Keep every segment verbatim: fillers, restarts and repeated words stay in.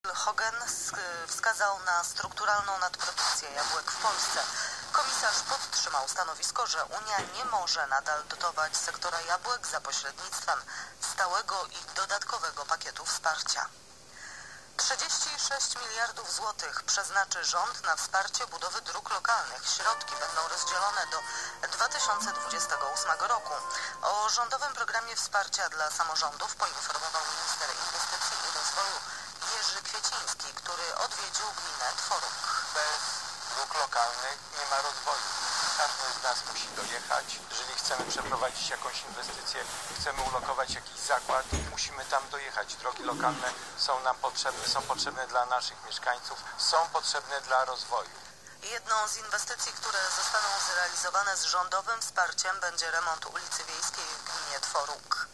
Hogan wskazał na strukturalną nadprodukcję jabłek w Polsce. Komisarz podtrzymał stanowisko, że Unia nie może nadal dotować sektora jabłek za pośrednictwem stałego i dodatkowego pakietu wsparcia. trzydzieści sześć miliardów złotych przeznaczy rząd na wsparcie budowy dróg lokalnych. Środki będą rozdzielone do dwa tysiące dwudziestego ósmego roku. O rządowym programie wsparcia dla samorządów poinformował minister inwestycji i rozwoju Jerzy Kwieciński, który odwiedził gminę Tworuk. Bez dróg lokalnych nie ma rozwoju. Każdy z nas musi dojechać. Jeżeli chcemy przeprowadzić jakąś inwestycję, chcemy ulokować jakiś zakład, musimy tam dojechać. Drogi lokalne są nam potrzebne, są potrzebne dla naszych mieszkańców, są potrzebne dla rozwoju. Jedną z inwestycji, które zostaną zrealizowane z rządowym wsparciem, będzie remont ulicy Wiejskiej w gminie Tworuk.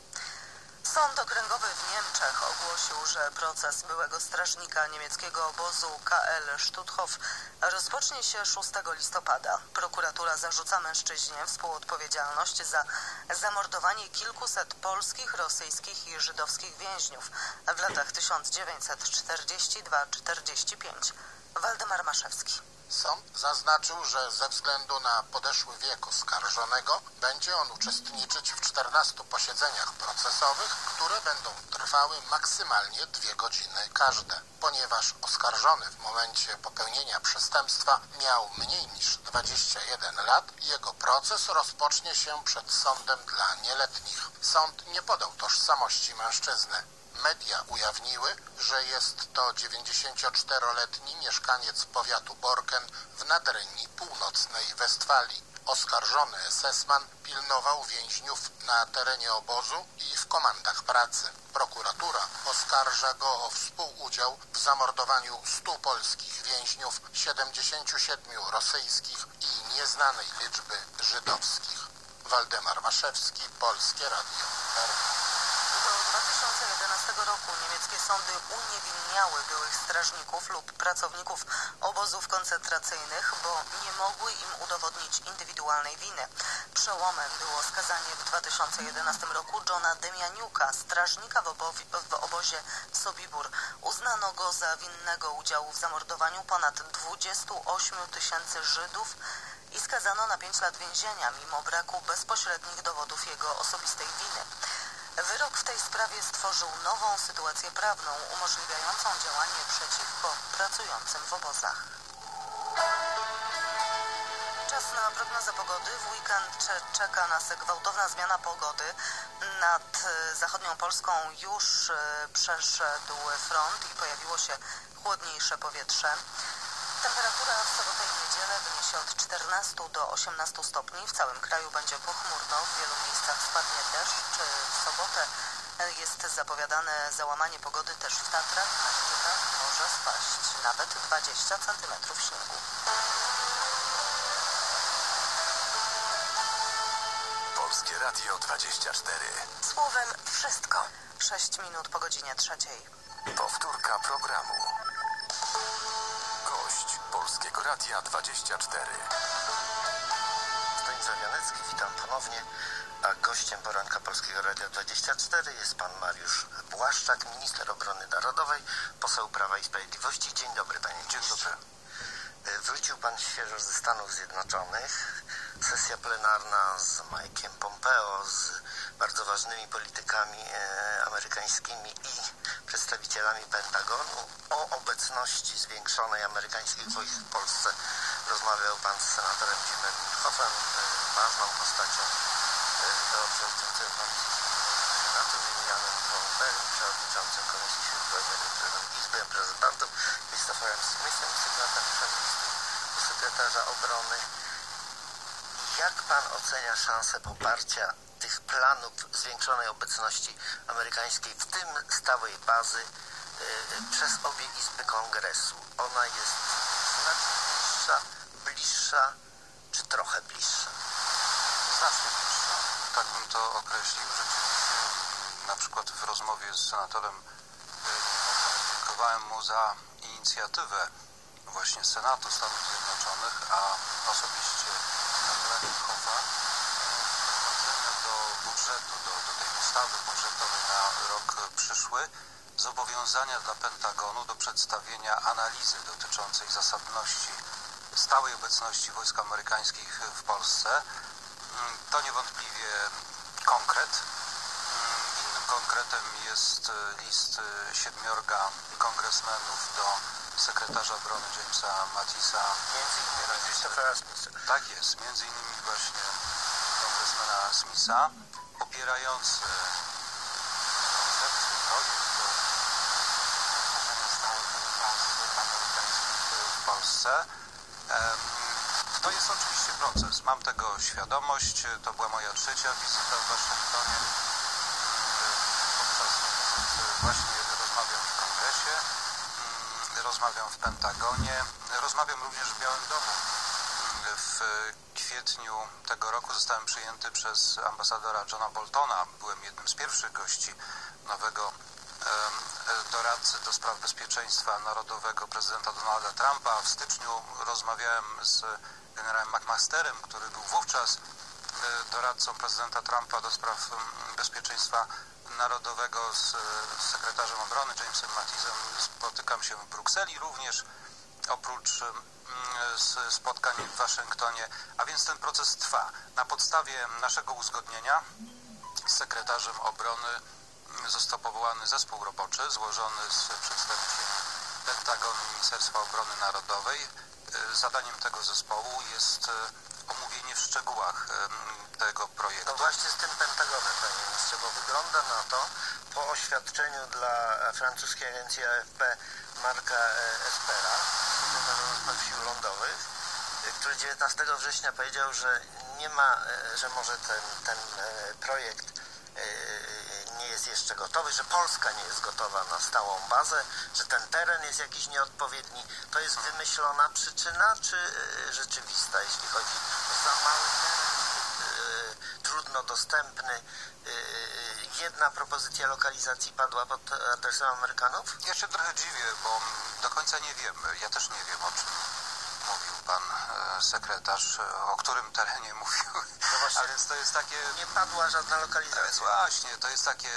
Sąd okręgowy w Niemczech ogłosił, że proces byłego strażnika niemieckiego obozu K L Stutthof rozpocznie się szóstego listopada. Prokuratura zarzuca mężczyźnie współodpowiedzialność za zamordowanie kilkuset polskich, rosyjskich i żydowskich więźniów w latach tysiąc dziewięćset czterdziestym drugim do czterdziestego piątego. Waldemar Maszewski. Sąd zaznaczył, że ze względu na podeszły wiek oskarżonego będzie on uczestniczyć w czternastu posiedzeniach procesowych, które będą trwały maksymalnie dwie godziny każde. Ponieważ oskarżony w momencie popełnienia przestępstwa miał mniej niż dwadzieścia jeden lat, jego proces rozpocznie się przed sądem dla nieletnich. Sąd nie podał tożsamości mężczyzny. Media ujawniły, że jest to dziewięćdziesięcioczteroletni mieszkaniec powiatu Borken w Nadrenii Północnej Westfalii. Oskarżony esesman pilnował więźniów na terenie obozu i w komandach pracy. Prokuratura oskarża go o współudział w zamordowaniu stu polskich więźniów, siedemdziesięciu siedmiu rosyjskich i nieznanej liczby żydowskich. Waldemar Maszewski, Polskie Radio. Do dwa tysiące jedenastego roku niemieckie sądy uniewinniały byłych strażników lub pracowników obozów koncentracyjnych, bo nie mogły im udowodnić indywidualnej winy. Przełomem było skazanie w dwa tysiące jedenastym roku Johna Demianiuka, strażnika w, obo w obozie Sobibór. Uznano go za winnego udziału w zamordowaniu ponad dwudziestu ośmiu tysięcy Żydów i skazano na pięć lat więzienia, mimo braku bezpośrednich dowodów jego osobistej winy. Wyrok w tej sprawie stworzył nową sytuację prawną umożliwiającą działanie przeciwko pracującym w obozach. Czas na prognozę pogody. W weekend czeka nas gwałtowna zmiana pogody. Nad zachodnią Polską już przeszedł front i pojawiło się chłodniejsze powietrze. Temperatura w sobotę i niedzielę wyniesie od czternastu do osiemnastu stopni. W całym kraju będzie pochmurno, w wielu miejscach spadnie deszcz. W sobotę jest zapowiadane załamanie pogody też w Tatrach. Na szczytach może spaść nawet dwadzieścia centymetrów śniegu. Polskie Radio dwadzieścia cztery. Słowem wszystko. sześć minut po godzinie trzeciej. Powtórka programu. Gość Polskiego Radia dwadzieścia cztery. Stanisław Janecki, witam ponownie, a gościem poranka Polskiego Radia dwadzieścia cztery jest pan Mariusz Błaszczak, minister obrony narodowej, poseł Prawa i Sprawiedliwości. Dzień dobry, panie ministrze. Dzień dobry. Wrócił pan świeżo ze Stanów Zjednoczonych. Sesja plenarna z Mike'iem Pompeo, z bardzo ważnymi politykami e, amerykańskimi i przedstawicielami Pentagonu. O obecności zwiększonej amerykańskich wojsk w Polsce rozmawiał pan z senatorem Jimem Inhofem, e, ważną postacią e, przewodniczącego Komisji Senatu, Janem Brombergiem, przewodniczącym Komisji Sił Zbrojnych Izby Reprezentantów, Christopherem Smithem, sygnatariuszem listu do sekretarza obrony. Jak pan ocenia szansę poparcia tych planów zwiększonej obecności amerykańskiej, w tym stałej bazy, yy, przez obie izby Kongresu? Ona jest znacznie bliższa, bliższa czy trochę bliższa? Znacznie bliższa. Tak bym to określił. Rzeczywiście na przykład w rozmowie z senatorem dziękowałem mu za inicjatywę właśnie Senatu Stanów Zjednoczonych, a osobiście senatora Inhofa wprowadzenia do budżetu, do, do tej ustawy budżetowej na rok przyszły zobowiązania dla Pentagonu do przedstawienia analizy dotyczącej zasadności stałej obecności wojsk amerykańskich w Polsce. To niewątpliwie konkret. Innym konkretem jest list siedmiorga kongresmenów do sekretarza obrony Jamesa Mattisa. Między innymi Christophera Smitha. Tak jest, między innymi właśnie kongresmena Smitha, popierający koncepcję, projekt tworzenia stałych baz amerykańskich w Polsce. To jest oczywiście proces, mam tego świadomość, to była moja trzecia wizyta w Waszyngtonie. Podczas wizyt właśnie rozmawiam w Kongresie, rozmawiam w Pentagonie, rozmawiam również w Białym Domu. W kwietniu tego roku zostałem przyjęty przez ambasadora Johna Boltona. Byłem jednym z pierwszych gości nowego doradcy do spraw bezpieczeństwa narodowego prezydenta Donalda Trumpa. W styczniu rozmawiałem z generałem McMasterem, który był wówczas doradcą prezydenta Trumpa do spraw bezpieczeństwa narodowego, z sekretarzem obrony Jamesem Mattisem. Spotykam się w Brukseli również, oprócz spotkań w Waszyngtonie, a więc ten proces trwa. Na podstawie naszego uzgodnienia z sekretarzem obrony został powołany zespół roboczy złożony z przedstawicieli Pentagonu i Ministerstwa Obrony Narodowej. Zadaniem tego zespołu jest omówienie w szczegółach tego projektu. No właśnie z tym Pentagonem, panie ministrze, bo wygląda na to, po oświadczeniu dla francuskiej agencji A F P Marka Espera, sekretarza do spraw sił lądowych, który dziewiętnastego września powiedział, że nie ma, że może ten, ten projekt nie jest jeszcze gotowy, że Polska nie jest gotowa na stałą bazę, że ten teren jest jakiś nieodpowiedni. To jest wymyślona przyczyna, czy rzeczywista, jeśli chodzi o za mały teren, trudno dostępny? Jedna propozycja lokalizacji padła pod adresem Amerykanów? Ja się trochę dziwię, bo do końca nie wiemy. Ja też nie wiem, o czym mówił pan sekretarz, o którym terenie mówił. No właśnie, a więc to jest takie... Nie padła żadna A lokalizacja. więc właśnie, to jest takie...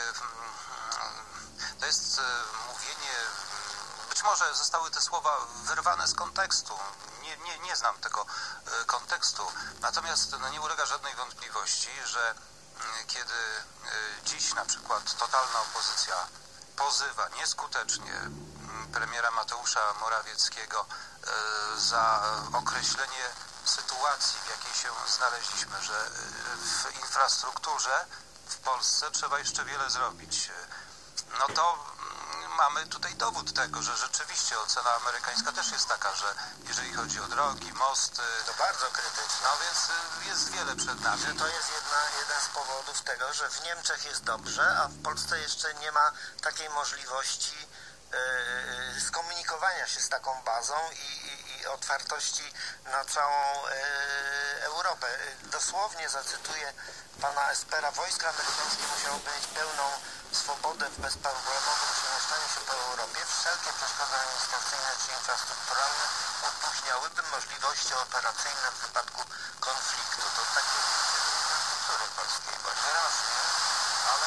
To jest mówienie... Być może zostały te słowa wyrwane z kontekstu. Nie, nie, nie znam tego kontekstu. Natomiast no, nie ulega żadnej wątpliwości, że kiedy dziś na przykład totalna opozycja pozywa nieskutecznie premiera Mateusza Morawieckiego za określenie sytuacji, w jakiej się znaleźliśmy, że w infrastrukturze w Polsce trzeba jeszcze wiele zrobić, no to mamy tutaj dowód tego, że rzeczywiście ocena amerykańska też jest taka, że jeżeli chodzi o drogi, mosty... To bardzo krytyczne. No więc jest wiele przed nami. Że to jest jedna, jeden z powodów tego, że w Niemczech jest dobrze, a w Polsce jeszcze nie ma takiej możliwości yy, skomunikowania się z taką bazą i, i, i otwartości na całą yy, Europę. Dosłownie zacytuję pana Espera: wojska amerykańskie musiałyby mieć pełną swobodę w bezproblemowym przemieszczaniu się po Europie. Wszelkie przeszkody administracyjne czy infrastrukturalne opóźniałyby możliwości operacyjne w wypadku konfliktu. To takie infrastruktury polskiej właśnie. Wyraźnie, ale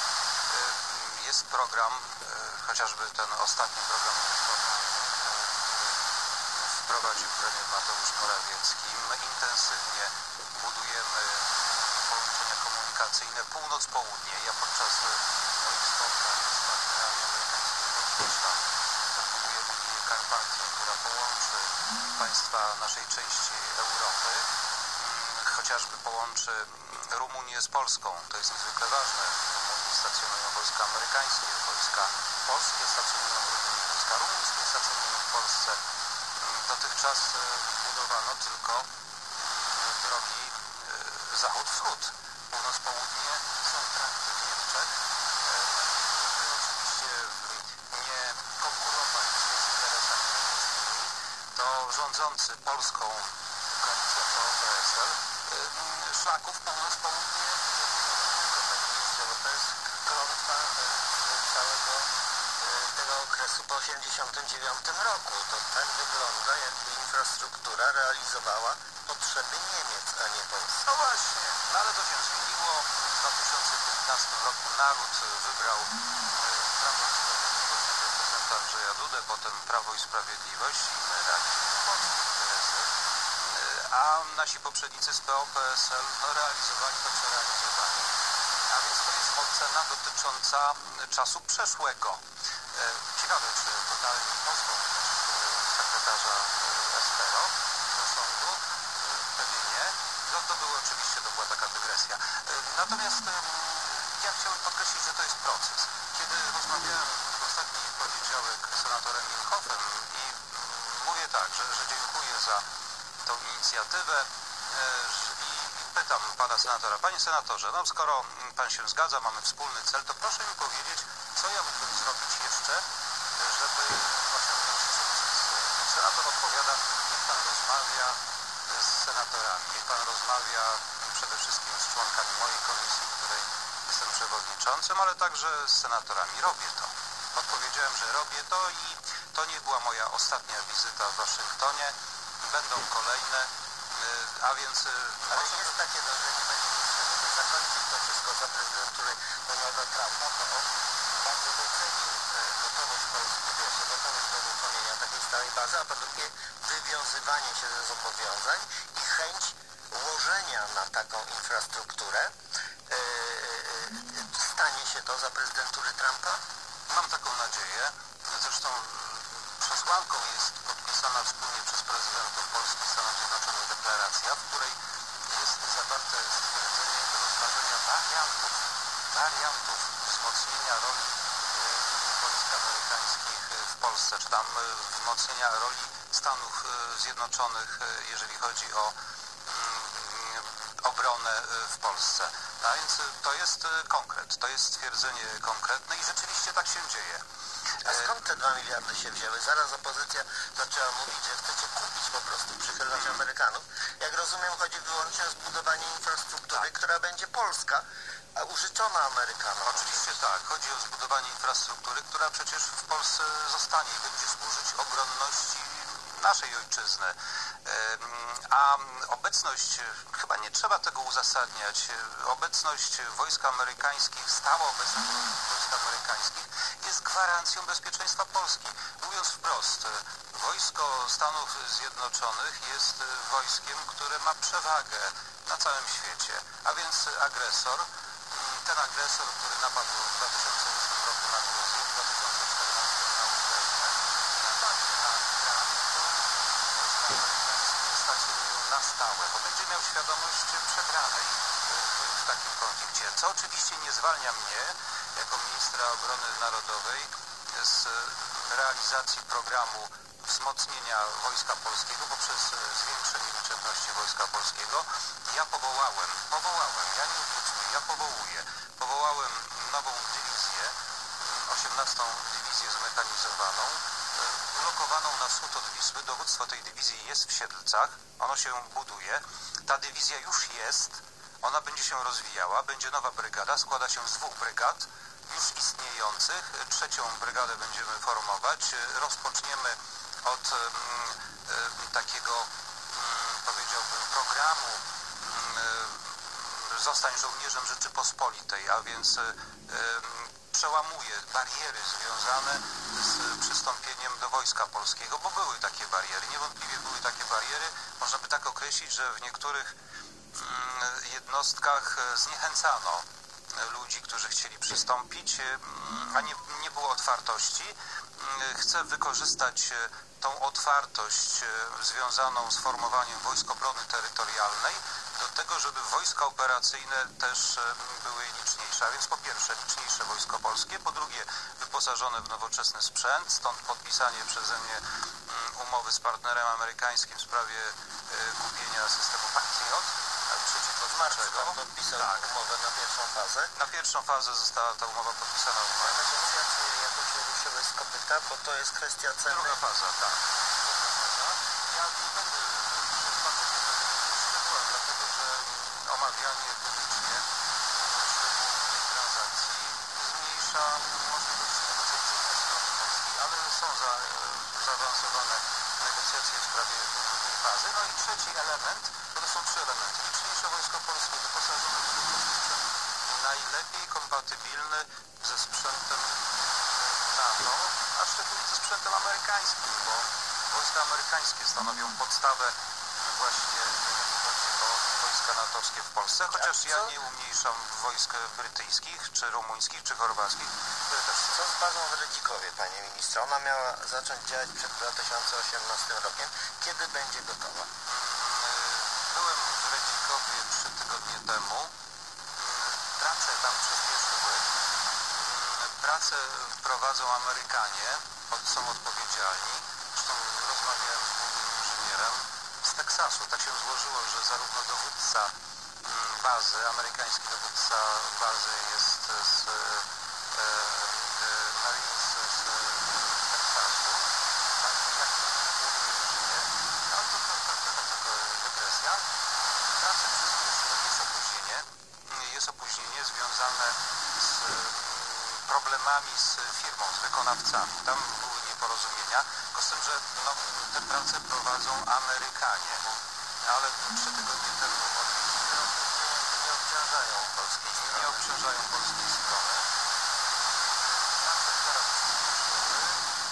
y, jest program, y, chociażby ten ostatni program, który wprowadził premier Mateusz Morawiecki. My intensywnie budujemy połączenia komunikacyjne północ-południe. Ja podczas moich spotkań z partnerami amerykańskimi podkreślam, że budujemy linię Karpatia, która połączy państwa naszej części Europy, chociażby połączy Rumunię z Polską. To jest niezwykle ważne. W Rumunii stacjonują wojska amerykańskie, wojska polskie stacjonują w Rumunii, wojska rumuńskie stacjonują w Polsce. Dotychczas budowano tylko drogi zachód-wschód. Północ-południe są trakty w Niemczech. Żeby oczywiście nie konkurować z interesami niemieckimi, to rządzący Polską koalicja P O P S L szlaków północ-południe nie buduje, Bo to jest klątwa całego tego okresu po osiemdziesiątym dziewiątym roku. To tak wygląda, jakby infrastruktura realizowała potrzeby Niemiec, a nie Polski. No właśnie, no ale to się zmieniło. W dwa tysiące piętnastym roku naród wybrał Prawo i Sprawiedliwość Dudę, potem Prawo i Sprawiedliwość i my realizujemy polskie interesy, a nasi poprzednicy z P O P S L no, realizowali to, co realizowali. A więc to jest ocena dotycząca czasu przeszłego. Ciekawe, czy totalnie pozwą sekretarza S P R O do sądu? Pewnie nie. No to było oczywiście, to była taka dygresja. Natomiast ja chciałem podkreślić, że to jest proces. Kiedy rozmawiałem w ostatni poniedziałek z senatorem Inhofem i mówię tak, że, że dziękuję za tą inicjatywę i pytam pana senatora, panie senatorze, no skoro pan się zgadza, mamy wspólny cel, to proszę mi powiedzieć, co ja mógłbym zrobić jeszcze, żeby osiągnąć sukces. Senator odpowiada, niech pan rozmawia z senatorami, niech pan rozmawia przede wszystkim z członkami mojej komisji, której jestem przewodniczącym, ale także z senatorami. Robię to. Odpowiedziałem, że robię to i to nie była moja ostatnia wizyta w Waszyngtonie. Będą kolejne, a więc... Ale jest takie dążenie, panie ministrze, żeby zakończyć to wszystko za prezydentury Donalda Trumpa, bo on bardzo docenił gotowość Polski, po pierwsze gotowość do uruchomienia takiej stałej bazy, a po drugie wywiązywanie się ze zobowiązań i chęć łożenia na taką infrastrukturę. Stanie się to za prezydentury Trumpa? Mam taką nadzieję. Zresztą przesłanką jest podpisana wspólnie przez prezydentów Polski i Stanów Zjednoczonych deklaracja, w której jest zawarte stwierdzenie rozważenia wariantów, wariantów wzmocnienia roli wojsk amerykańskich w Polsce, czy tam wzmocnienia roli Stanów Zjednoczonych, jeżeli chodzi o obronę w Polsce. A więc to jest konkret, to jest stwierdzenie konkretne i rzeczywiście tak się dzieje. A skąd te dwa miliardy się wzięły? Zaraz opozycja zaczęła mówić, że chcecie kupić po prostu, przychylność Amerykanów. Jak rozumiem, chodzi wyłącznie o zbudowanie infrastruktury, tak, która będzie polska, a użyczona Amerykanom. Oczywiście tak, chodzi o zbudowanie infrastruktury, która przecież w Polsce zostanie i będzie służyć obronności naszej ojczyzny. A obecność, chyba nie trzeba tego uzasadniać, obecność wojsk amerykańskich, stała obecność wojsk amerykańskich jest gwarancją bezpieczeństwa Polski. Mówiąc wprost, wojsko Stanów Zjednoczonych jest wojskiem, które ma przewagę na całym świecie, a więc agresor, ten agresor, który napadł w dwa tysiące ósmym roku na Gruzję, w dwa tysiące czternastym na Ukrainę, napadnie na Iran, to wojska amerykańskie stacjonują na stałe, bo będzie miał świadomość przegranej w takim konflikcie, co oczywiście nie zwalnia mnie, jako ministra obrony narodowej, z realizacji programu wzmocnienia Wojska Polskiego poprzez zwiększenie liczebności Wojska Polskiego. Ja powołałem, powołałem, ja nie odwróciłem, ja powołuję, powołałem nową dywizję, osiemnastą dywizję zmechanizowaną, ulokowaną na wschód od Wisły. Dowództwo tej dywizji jest w Siedlcach, ono się buduje, ta dywizja już jest, ona będzie się rozwijała, będzie nowa brygada, składa się z dwóch brygad już istniejących. Trzecią brygadę będziemy formować. Rozpoczniemy od um, um, takiego, um, powiedziałbym, programu um, Zostań żołnierzem Rzeczypospolitej, a więc um, przełamuje bariery związane z przystąpieniem do Wojska Polskiego, bo były takie bariery, niewątpliwie były takie bariery. Można by tak określić, że w niektórych um, jednostkach zniechęcano ludzi, którzy chcieli przystąpić, a nie, nie było otwartości. Chcę wykorzystać tą otwartość związaną z formowaniem Wojsk Obrony Terytorialnej do tego, żeby wojska operacyjne też były liczniejsze. A więc po pierwsze liczniejsze Wojsko Polskie, po drugie wyposażone w nowoczesny sprzęt, stąd podpisanie przeze mnie umowy z partnerem amerykańskim w sprawie kupienia systemu Patriot przeciwlotniczego. Pan podpisał tak. umowę na pierwszą fazę? Na pierwszą fazę została ta umowa podpisana w maju. Negocjacje jakoś się ruszyły z kopyta, bo to jest kwestia ceny. Druga faza, tak. Druga faza. Ja nie będę przypadkiem nie będę mówił w szczegółach, dlatego że omawianie publicznie szczegółów tej transakcji zmniejsza możliwości negocjacyjne strony polskiej, ale są za, zaawansowane negocjacje w sprawie drugiej fazy. No i trzeci element, bo to są trzy elementy. Liczniejsze Wojsko Polskie wyposażone w nowoczesny sprzęt, najlepiej kompatybilny ze sprzętem NATO, a szczególnie ze sprzętem sprzętem amerykańskim, bo wojska amerykańskie stanowią podstawę właśnie, jeżeli chodzi o wojska natowskie w Polsce, chociaż ja nie umniejszam wojsk brytyjskich, czy rumuńskich, czy chorwackich, które też są. Co z bazą w Redzikowie, panie ministrze? Ona miała zacząć działać przed dwa tysiące osiemnastym rokiem. Kiedy będzie gotowa? Byłem w Redzikowie trzy tygodnie temu. Prace tam przyspieszyły. Prace prowadzą Amerykanie, są odpowiedzialni. Zresztą rozmawiałem z głównym inżynierem z Teksasu. Tak się złożyło, że zarówno dowódca bazy, amerykański dowódca bazy jest z e, e, Marines z Teksasu, tak, jak i główny inżynier. No to trochę tylko dygresja. Prace przyspieszyły, jest opóźnienie. Jest opóźnienie związane z problemami z firmą, z wykonawcami. Tam były nieporozumienia. Tylko z tym, że no, te prace prowadzą Amerykanie. Ale trzy tygodnie temu odwiedziłem. Nie obciążają polskiej strony. Nie obciążają polskiej strony. Prace teraz przyspieszyły.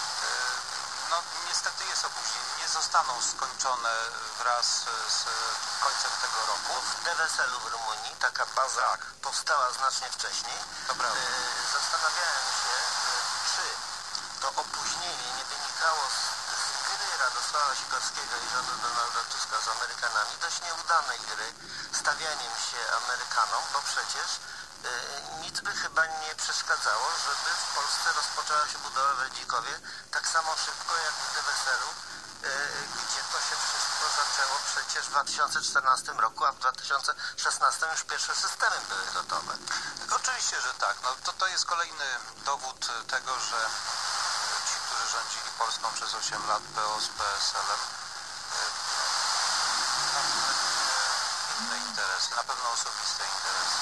No niestety jest opóźnienie. Nie zostaną skończone wraz z końcem tego roku. W Deveselu w Rumunii taka baza Tak. powstała znacznie wcześniej. To prawda. E, Zastanawiałem się, e, czy to opóźnienie nie wynikało z, z gry Radosława Sikorskiego i rządu Donalda Tuska z Amerykanami, dość nieudanej gry, stawianiem się Amerykanom, bo przecież e, nic by chyba nie przeszkadzało, żeby w Polsce rozpoczęła się budowa w Redzikowie tak samo szybko jak w Deveselu, gdzie to się wszystko zaczęło przecież w dwa tysiące czternastym roku, a w dwa tysiące szesnastym już pierwsze systemy były gotowe. Oczywiście, że tak. No, to, to jest kolejny dowód tego, że ci, którzy rządzili Polską przez osiem lat, P O z P S L-em, inne interesy, na pewno osobiste interesy.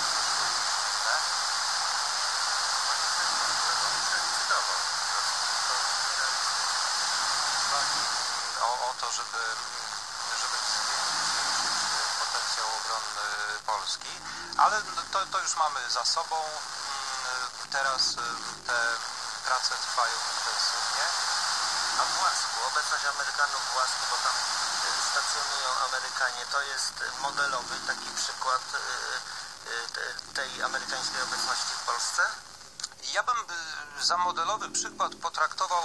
O, o to, żeby, żeby zwiększyć potencjał obronny Polski, ale to, to już mamy za sobą. Teraz te prace trwają intensywnie. A w Łasku, obecność Amerykanów w Łasku, bo tam stacjonują Amerykanie, to jest modelowy taki przykład tej amerykańskiej obecności w Polsce? Ja bym za modelowy przykład potraktował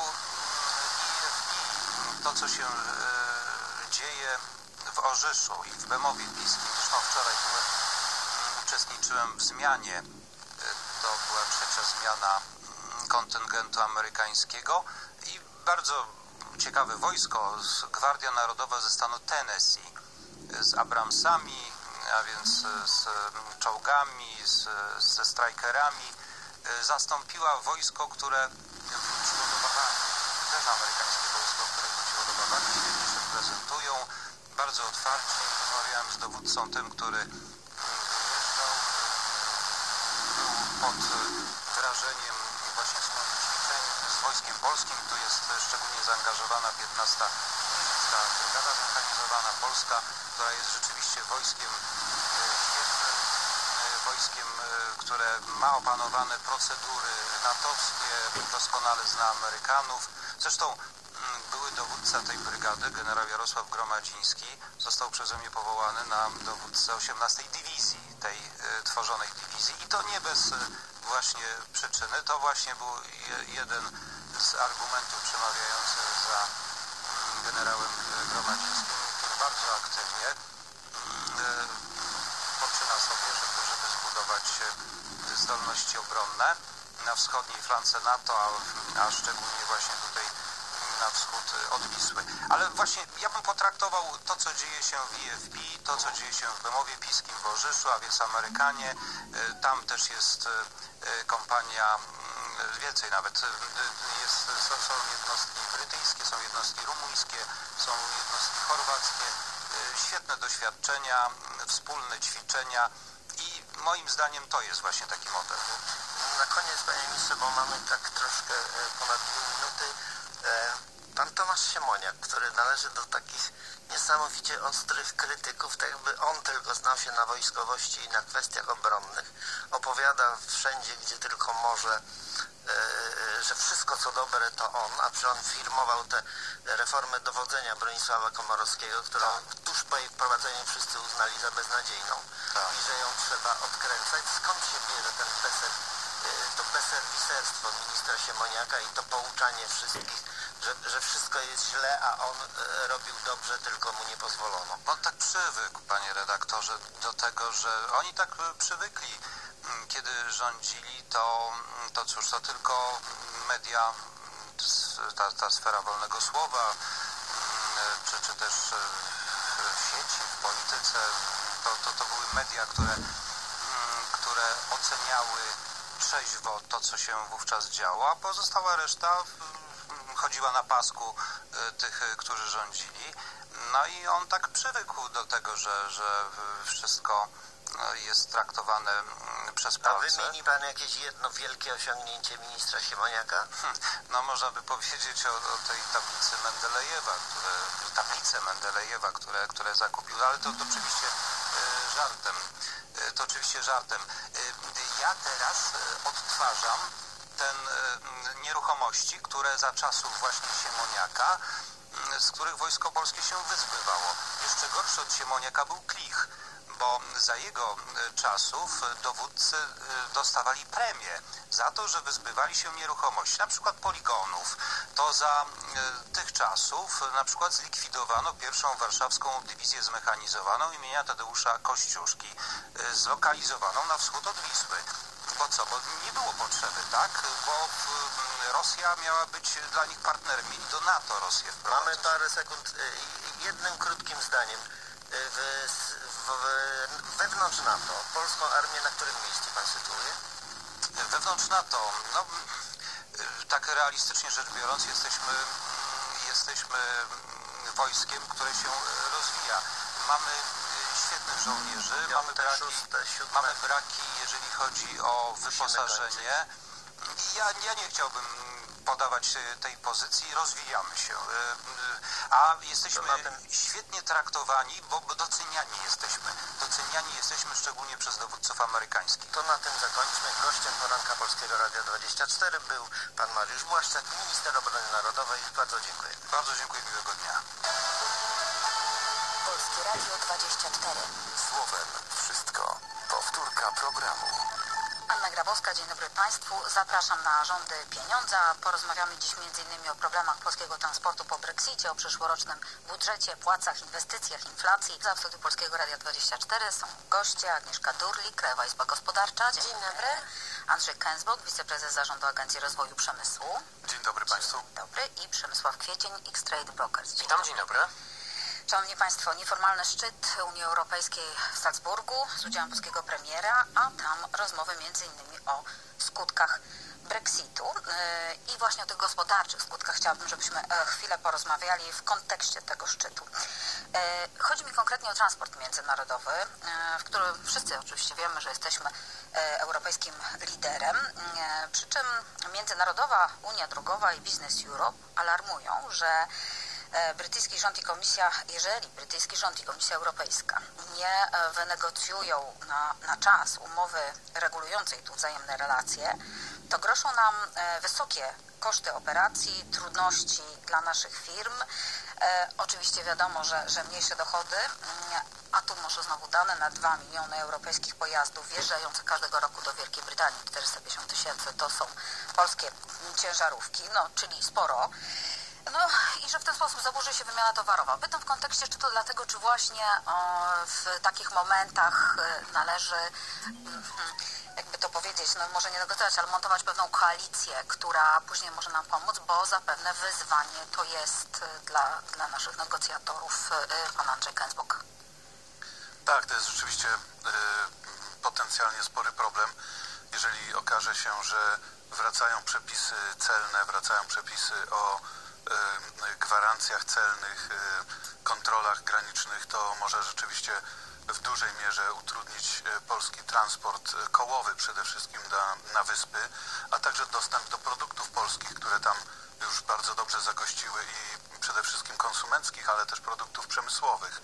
to, co się e, dzieje w Orzyszu i w Bemowie Piskim. Zresztą wczoraj byłem, uczestniczyłem w zmianie. To była trzecia zmiana kontyngentu amerykańskiego i bardzo ciekawe wojsko, Gwardia Narodowa ze stanu Tennessee, z Abramsami, a więc z czołgami, z, ze strajkerami, zastąpiła wojsko, które wróciło do Bawarii. Też amerykańskie wojsko, które wróciło do Bawarii, świetnie się prezentują, bardzo otwarcie. Rozmawiałem z dowódcą tym, który wyjeżdżał, był pod wrażeniem właśnie swoich ćwiczeń z Wojskiem Polskim. Tu jest szczególnie zaangażowana piętnasta Niemiecka Brygada Zmechanizowana Polska, która jest rzeczywiście wojskiem świetnym, wojskiem, które ma opanowane procedury natowskie, doskonale zna Amerykanów. Zresztą były dowódca tej brygady, generał Jarosław Gromadziński, został przeze mnie powołany na dowódcę osiemnastej Dywizji, tej y, tworzonej dywizji. I to nie bez y, właśnie przyczyny. To właśnie był je, jeden z argumentów przemawiających za y, generałem y, Gromadzińskim, który bardzo aktywnie y, poczyna sobie, żeby, żeby zbudować y, zdolności obronne na wschodniej flance NATO, a, a szczególnie właśnie tutaj na wschód od Wisły. Ale właśnie ja bym potraktował to, co dzieje się w I F P, to, co dzieje się w Bemowie Piskim, w Orzyszu, a więc Amerykanie. Tam też jest kompania, więcej nawet, jest, są, są jednostki brytyjskie, są jednostki rumuńskie, są jednostki chorwackie. Świetne doświadczenia, wspólne ćwiczenia i moim zdaniem to jest właśnie taki model. Na koniec, panie ministrze, bo mamy tak troszkę ponad dwie minuty. Pan Tomasz Siemoniak, który należy do takich niesamowicie ostrych krytyków, tak jakby on tylko znał się na wojskowości i na kwestiach obronnych, opowiada wszędzie, gdzie tylko może, że wszystko co dobre to on, a przecież on firmował tę reformę dowodzenia Bronisława Komorowskiego, którą tuż po jej wprowadzeniu wszyscy uznali za beznadziejną Tak. i że ją trzeba odkręcać. Skąd się bierze ten beser, to bezserwiserstwo ministra Siemoniaka i to pouczanie wszystkich, że, że wszystko jest źle, a on e, robił dobrze, tylko mu nie pozwolono. On tak przywykł, panie redaktorze, do tego, że oni tak e, przywykli, m, kiedy rządzili, to, m, to cóż, to tylko media, m, s- ta, ta sfera wolnego słowa, m, czy, czy też e, w sieci, w polityce, to, to, to były media, które, m, które oceniały trzeźwo to, co się wówczas działo, a pozostała reszta m, chodziła na pasku e, tych, e, którzy rządzili. No i on tak przywykł do tego, że, że wszystko e, jest traktowane mm, przez A palce. wymieni pan jakieś jedno wielkie osiągnięcie ministra Siemoniaka? Hm, No można by powiedzieć o, o tej tablicy Mendelejewa, które, tablice Mendelejewa, które, które zakupił, ale to, to oczywiście e, żartem. E, to oczywiście żartem. E, ja teraz e, odtwarzam ten e, nieruchomości, które za czasów właśnie Siemoniaka, m, z których Wojsko Polskie się wyzbywało. Jeszcze gorszy od Siemoniaka był Klich, bo za jego e, czasów e, dowódcy e, dostawali premię za to, że wyzbywali się nieruchomości, na przykład poligonów. To za e, tych czasów e, na przykład zlikwidowano pierwszą warszawską dywizję zmechanizowaną imienia Tadeusza Kościuszki, e, zlokalizowaną na wschód od Wisły. Bo co? Bo nie było potrzeby, tak? Bo e, Rosja miała być dla nich partnerem. Mieli do NATO Rosję wprowadzić. Mamy parę sekund. Y, Jednym krótkim zdaniem. Y, W, w, w, wewnątrz NATO, polską armię na którym miejscu pan sytuuje? Wewnątrz NATO, no y, tak realistycznie rzecz biorąc, jesteśmy, mm, jesteśmy mm, wojskiem, które się y, rozwija. Mamy y, świetnych żołnierzy, mamy braki, szóste, siódme. mamy braki, jeżeli chodzi o wyposażenie. Ja, ja nie chciałbym podawać y, tej pozycji, rozwijamy się. Y, y, A jesteśmy To na tym- świetnie traktowani, bo bo doceniani jesteśmy. Doceniani jesteśmy szczególnie przez dowódców amerykańskich. To na tym zakończmy. Gościem poranka Polskiego Radia dwadzieścia cztery był pan Mariusz Błaszczak, minister obrony narodowej. Bardzo dziękuję. Bardzo dziękuję, miłego dnia. Polskie Radio dwadzieścia cztery. Słowem wszystko. Powtórka programu. Anna Grabowska, dzień dobry Państwu. Zapraszam na Rządy Pieniądza. Porozmawiamy dziś między innymi o problemach polskiego transportu po Brexicie, o przyszłorocznym budżecie, płacach, inwestycjach, inflacji. Za wschodu Polskiego Radia dwadzieścia cztery są goście: Agnieszka Durli, Krajowa Izba Gospodarcza. Dzień, Dzień dobry. dobry. Andrzej Kęsbok, wiceprezes Zarządu Agencji Rozwoju Przemysłu. Dzień dobry Państwu. Dzień dobry. I Przemysław Kwiecień, X-Trade Brokers. Dzień Witam, dzień dobry. Szanowni Państwo, nieformalny szczyt Unii Europejskiej w Salzburgu z udziałem polskiego premiera, a tam rozmowy między innymi o skutkach Brexitu yy, i właśnie o tych gospodarczych skutkach chciałabym, żebyśmy e, chwilę porozmawiali w kontekście tego szczytu. Yy, chodzi mi konkretnie o transport międzynarodowy, yy, w którym wszyscy oczywiście wiemy, że jesteśmy e, europejskim liderem, yy, przy czym Międzynarodowa Unia Drogowa i Business Europe alarmują, że brytyjski rząd i komisja, jeżeli brytyjski rząd i Komisja Europejska nie wynegocjują na, na czas umowy regulującej tu wzajemne relacje, to grożą nam wysokie koszty operacji, trudności dla naszych firm. E, oczywiście wiadomo, że, że mniejsze dochody, a tu może znowu dane na dwa miliony europejskich pojazdów wjeżdżających każdego roku do Wielkiej Brytanii, czterysta pięćdziesiąt tysięcy, to są polskie ciężarówki, no czyli sporo. No i że w ten sposób zaburzy się wymiana towarowa. Pytam w kontekście, czy to dlatego, czy właśnie o, w takich momentach y, należy, y, jakby to powiedzieć, no może nie negocjować, ale montować pewną koalicję, która później może nam pomóc, bo zapewne wyzwanie to jest y, dla, dla naszych negocjatorów. Y, pan Andrzej Kęsbok. Tak, to jest rzeczywiście y, potencjalnie spory problem, jeżeli okaże się, że wracają przepisy celne, wracają przepisy o gwarancjach celnych, kontrolach granicznych, to może rzeczywiście w dużej mierze utrudnić polski transport kołowy przede wszystkim na, na wyspy, a także dostęp do produktów polskich, które tam już bardzo dobrze zagościły i przede wszystkim konsumenckich, ale też produktów przemysłowych.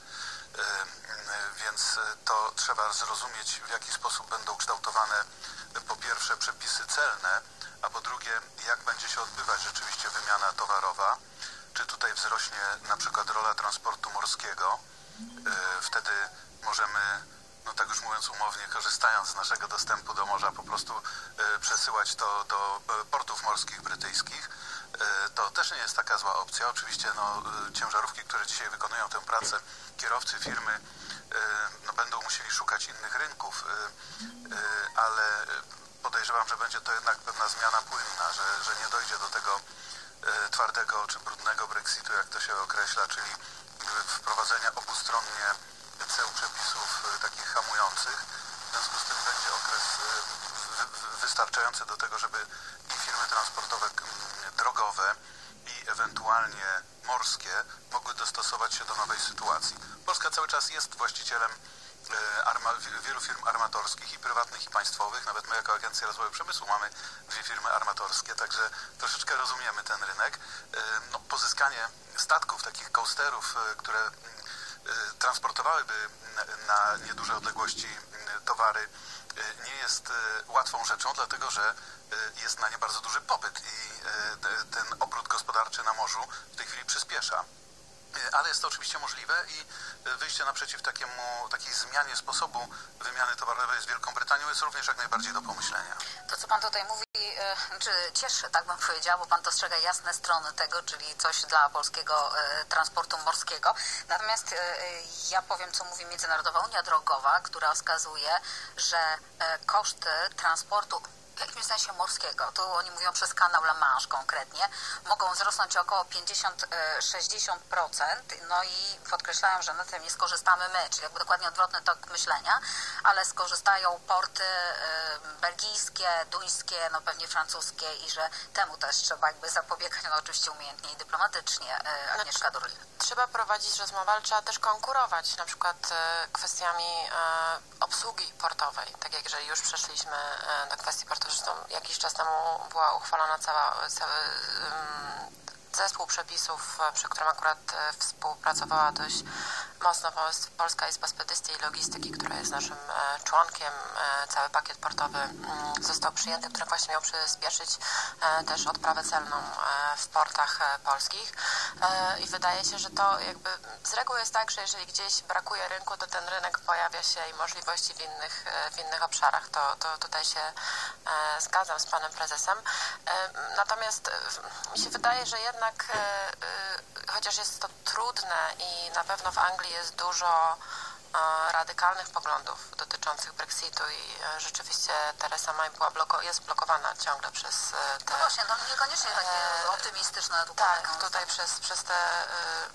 Więc to trzeba zrozumieć, w jaki sposób będą kształtowane po pierwsze przepisy celne, a po drugie, jak będzie się odbywać rzeczywiście wymiana towarowa, czy tutaj wzrośnie na przykład rola transportu morskiego, wtedy możemy, no tak już mówiąc umownie, korzystając z naszego dostępu do morza, po prostu przesyłać to do portów morskich brytyjskich. To też nie jest taka zła opcja. Oczywiście no, ciężarówki, które dzisiaj wykonują tę pracę, kierowcy, firmy, no, będą musieli szukać innych rynków, ale podejrzewam, że będzie to jednak pewna zmiana płynna, że, że nie dojdzie do tego twardego czy brudnego Brexitu, jak to się określa, czyli wprowadzenia obustronnie ceł przepisów takich hamujących. W związku z tym będzie okres wystarczający do tego, żeby i firmy transportowe drogowe i ewentualnie morskie mogły dostosować się do nowej sytuacji. Polska cały czas jest właścicielem arma, wielu firm armatorskich i prywatnych i państwowych. Nawet my jako Agencja Rozwoju Przemysłu mamy dwie firmy armatorskie, także troszeczkę rozumiemy ten rynek. No, pozyskanie statków, takich coasterów, które transportowałyby na nieduże odległości towary, nie jest łatwą rzeczą, dlatego że jest na nie bardzo duży popyt i ten obrót gospodarczy na morzu w tej chwili przyspiesza. Ale jest to oczywiście możliwe i wyjście naprzeciw takiemu, takiej zmianie sposobu wymiany towarowej z Wielką Brytanią jest również jak najbardziej do pomyślenia. To, co pan tutaj mówi, czy cieszy, tak bym powiedziała, bo pan dostrzega jasne strony tego, czyli coś dla polskiego transportu morskiego. Natomiast ja powiem, co mówi Międzynarodowa Unia Drogowa, która wskazuje, że koszty transportu w jakimś sensie morskiego, tu oni mówią przez kanał La Manche konkretnie, mogą wzrosnąć o około pięćdziesiąt do sześćdziesięciu procent, no i podkreślają, że na tym nie skorzystamy my, czyli jakby dokładnie odwrotny tok myślenia, ale skorzystają porty belgijskie, duńskie, no pewnie francuskie i że temu też trzeba jakby zapobiegać, no oczywiście umiejętnie i dyplomatycznie. Agnieszka Durlin. Trzeba prowadzić rozmowę, ale trzeba też konkurować, na przykład kwestiami obsługi portowej, tak jak jeżeli już przeszliśmy do kwestii portowej. Zresztą jakiś czas temu była uchwalona cała, cały um, zespół przepisów, przy którym akurat współpracowała dość mocno Polska Izba Spedycji i Logistyki, która jest naszym członkiem. Cały pakiet portowy został przyjęty, który właśnie miał przyspieszyć też odprawę celną w portach polskich. I wydaje się, że to jakby z reguły jest tak, że jeżeli gdzieś brakuje rynku, to ten rynek pojawia się i możliwości w innych, w innych obszarach. To, to tutaj się zgadzam z panem prezesem. Natomiast mi się wydaje, że jednak chociaż jest to trudne i na pewno w Anglii jest dużo radykalnych poglądów dotyczących Brexitu i rzeczywiście Theresa May była bloko- jest blokowana ciągle przez te... No właśnie, no niekoniecznie takie optymistyczne edukowane. Tak, tutaj przez, przez te,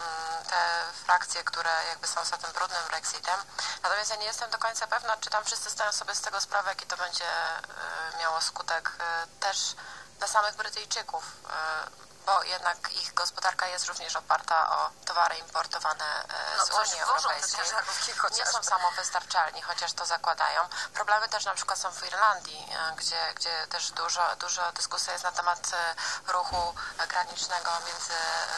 te frakcje, które jakby są za tym brudnym Brexitem. Natomiast ja nie jestem do końca pewna, czy tam wszyscy zdają sobie z tego sprawę, jaki to będzie miało skutek też dla samych Brytyjczyków, bo jednak ich gospodarka jest również oparta o towary importowane no, z Unii Europejskiej. Nie są samowystarczalni, chociaż to zakładają. Problemy też na przykład są w Irlandii, gdzie, gdzie też dużo, dużo dyskusji jest na temat ruchu granicznego między